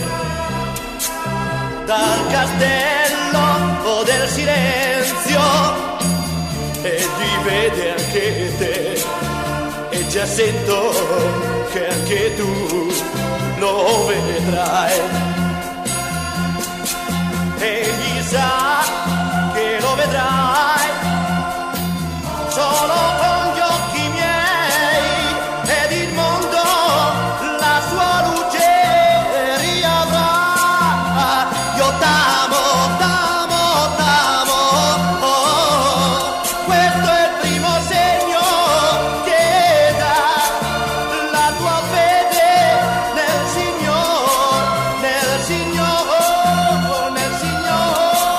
[SPEAKER 3] dal castello del silenzio, e ti vede anche te, e già sento che anche tu lo vedrai, e gli sa che lo vedrai solo con gli occhi miei, ed il mondo la sua luce riavrà. Io t'amo, t'amo, t'amo, oh, questo è il primo segno che dà la tua fede nel Signore, nel Signore, nel Signore.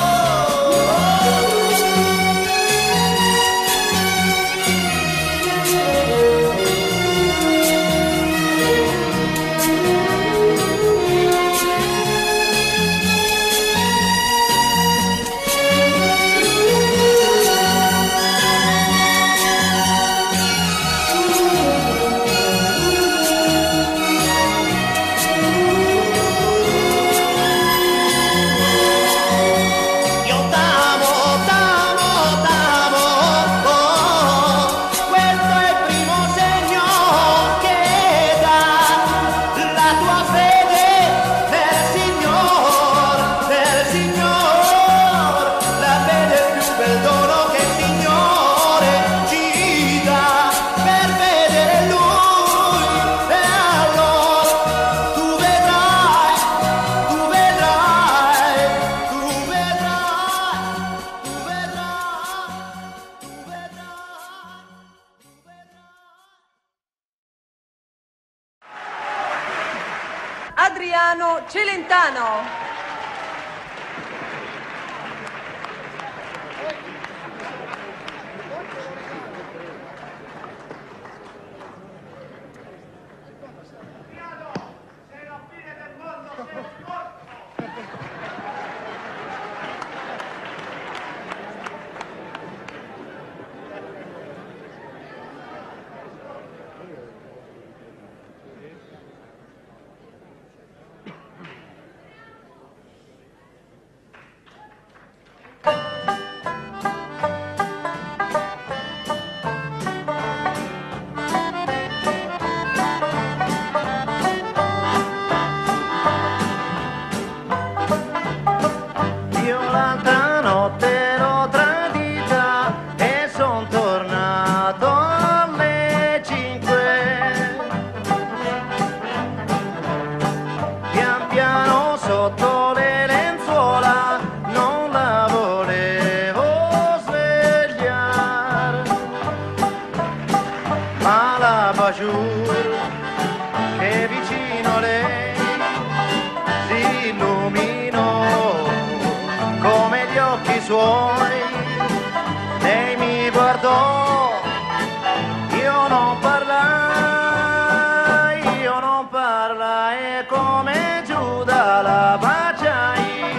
[SPEAKER 3] Io t'amo, t'amo, t'amo, oh, questo è il primo segno che dà la tua fede nel Signore, la fede è il più bel dono che il Signore ci dà per vedere Lui, e allora tu vedrai, tu vedrai, tu vedrai, tu vedrai.
[SPEAKER 12] Adriano Celentano.
[SPEAKER 1] Io l'altra notte l'ho tradita e son tornato alle 5. Pian piano sotto le lenzuola non la volevo svegliare, ma la Bajur che vicino a lei si illuminò come gli occhi suoi. Lei mi guardò, io non parlai, e come Giuda la baciai.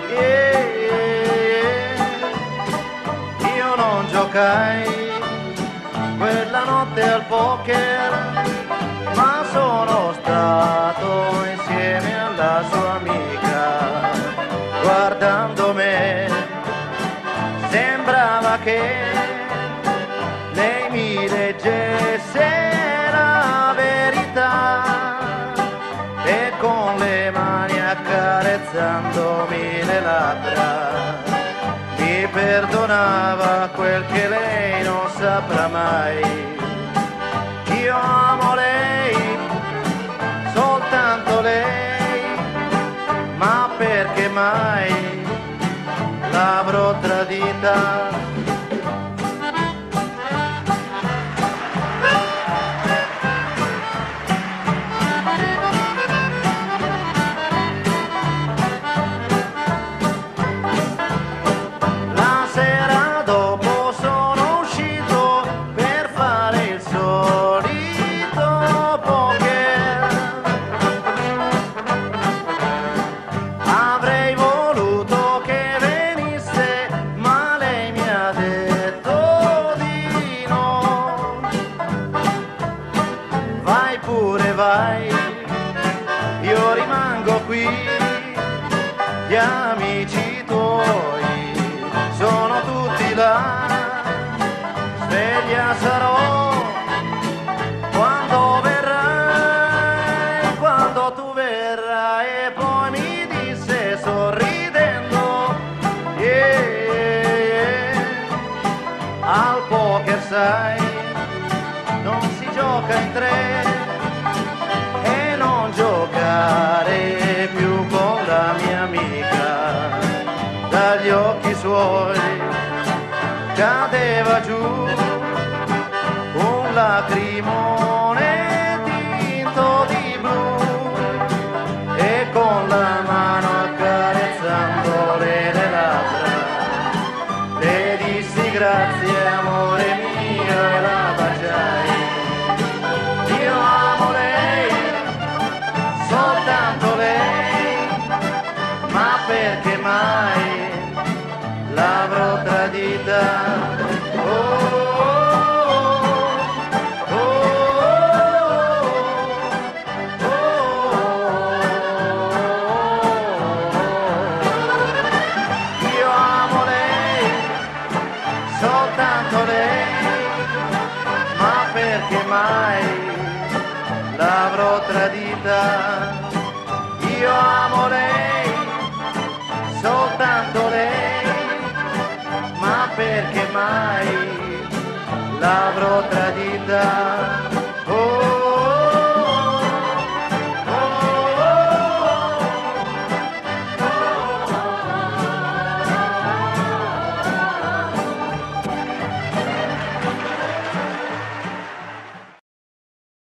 [SPEAKER 1] Io non giocai quella notte al poker, ma sono stato insieme alla sua amica. Guardando me sembrava che lei mi leggesse la verità, e con le mani accarezzandomi le labbra mi perdonava quel che lei non saprà mai. Io amo lei, soltanto lei, ma perché mai l'avrò tradita? La sera dopo sono uscito per fare il solito poker. Avrei voluto che venisse, ma lei pure vai, io rimango qui, gli amici tuoi sono tutti là, sveglia sarò quando verrai, quando tu verrai. E poi mi disse sorridendo, al poker sai, non si gioca in tre, e non giocare più con la mia amica. Dagli occhi suoi cadeva giù un lacrimone tinto di blu, e con la mano accarezzandole le labbra le dissi grazie amore mio e la baciai. Io amo lei, soltanto lei, ma perché mai l'avrò tradita? Io amo lei, soltanto lei, ma perché mai l'avrò tradita? Io amo lei, soltanto lei, ma perché mai l'avrò tradita?